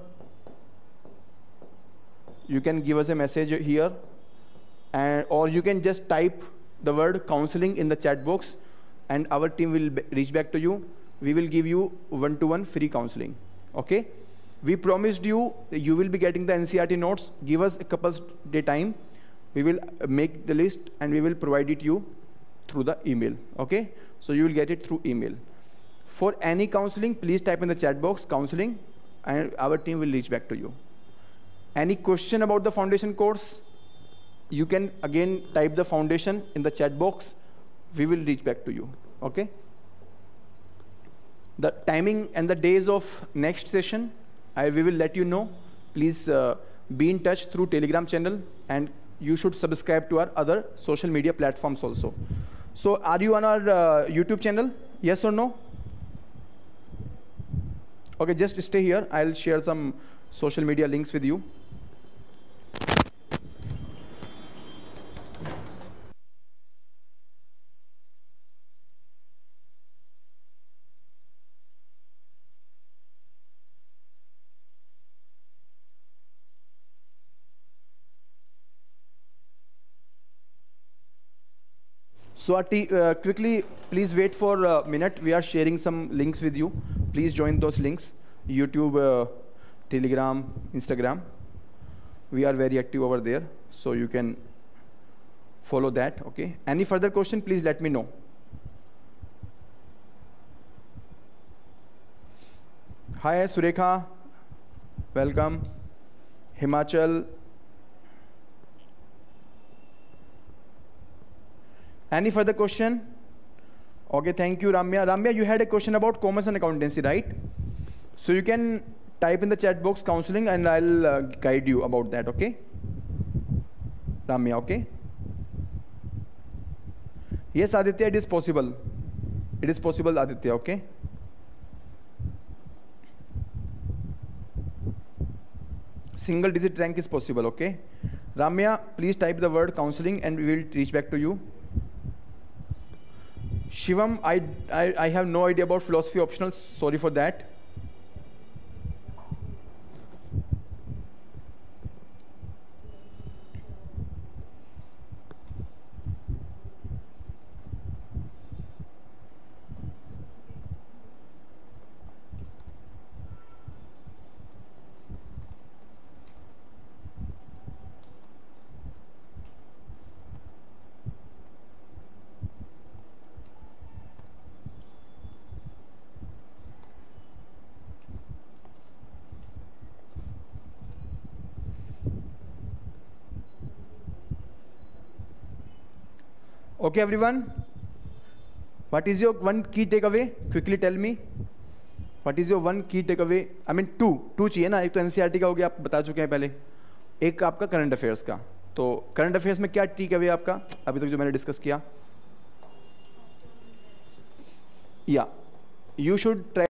You can give us a message here, and or you can just type the word counseling in the chat box, and our team will reach back to you. We will give you one-to-one free counseling. Okay? We promised you that you will be getting the N C E R T notes. Give us a couple day time. We will make the list and we will provide it to you through the email. Okay? So you will get it through email. For any counseling, please type in the chat box counseling, and our team will reach back to you. Any question about the foundation course? You can again type the foundation in the chat box. We will reach back to you. Okay? The timing and the days of next session, I, we will let you know. Please uh, be in touch through Telegram channel, and you should subscribe to our other social media platforms also. So are you on our uh, YouTube channel? Yes or no? Okay, just stay here. I'll share some social media links with you. So uh, quickly, please wait for a minute. We are sharing some links with you. Please join those links. YouTube, uh, Telegram, Instagram. We are very active over there, so you can follow that. Okay. Any further question, please let me know. Hi, Surekha. Welcome. Himachal. Any further question? Okay, thank you, Ramya. Ramya, you had a question about commerce and accountancy, right? So you can type in the chat box counseling, and I'll uh, guide you about that, okay? Ramya, okay? Yes, Aditya, it is possible. It is possible, Aditya, okay? Single digit rank is possible, okay? Ramya, please type the word counseling and we will reach back to you. Shivam, I, I, I have no idea about philosophy optionals. Sorry for that. Okay, everyone. What is your one key takeaway? Quickly tell me. What is your one key takeaway? I mean two. Two चाहिए ना. एक तो N C E R T का हो गया, आप बता चुके हैं पहले. एक आपका करंट अफेयर्स का. तो करंट अफेयर्स में क्या टेकअवे आपका अभी तक जो मैंने डिस्कस किया? या यू शुड ट्राई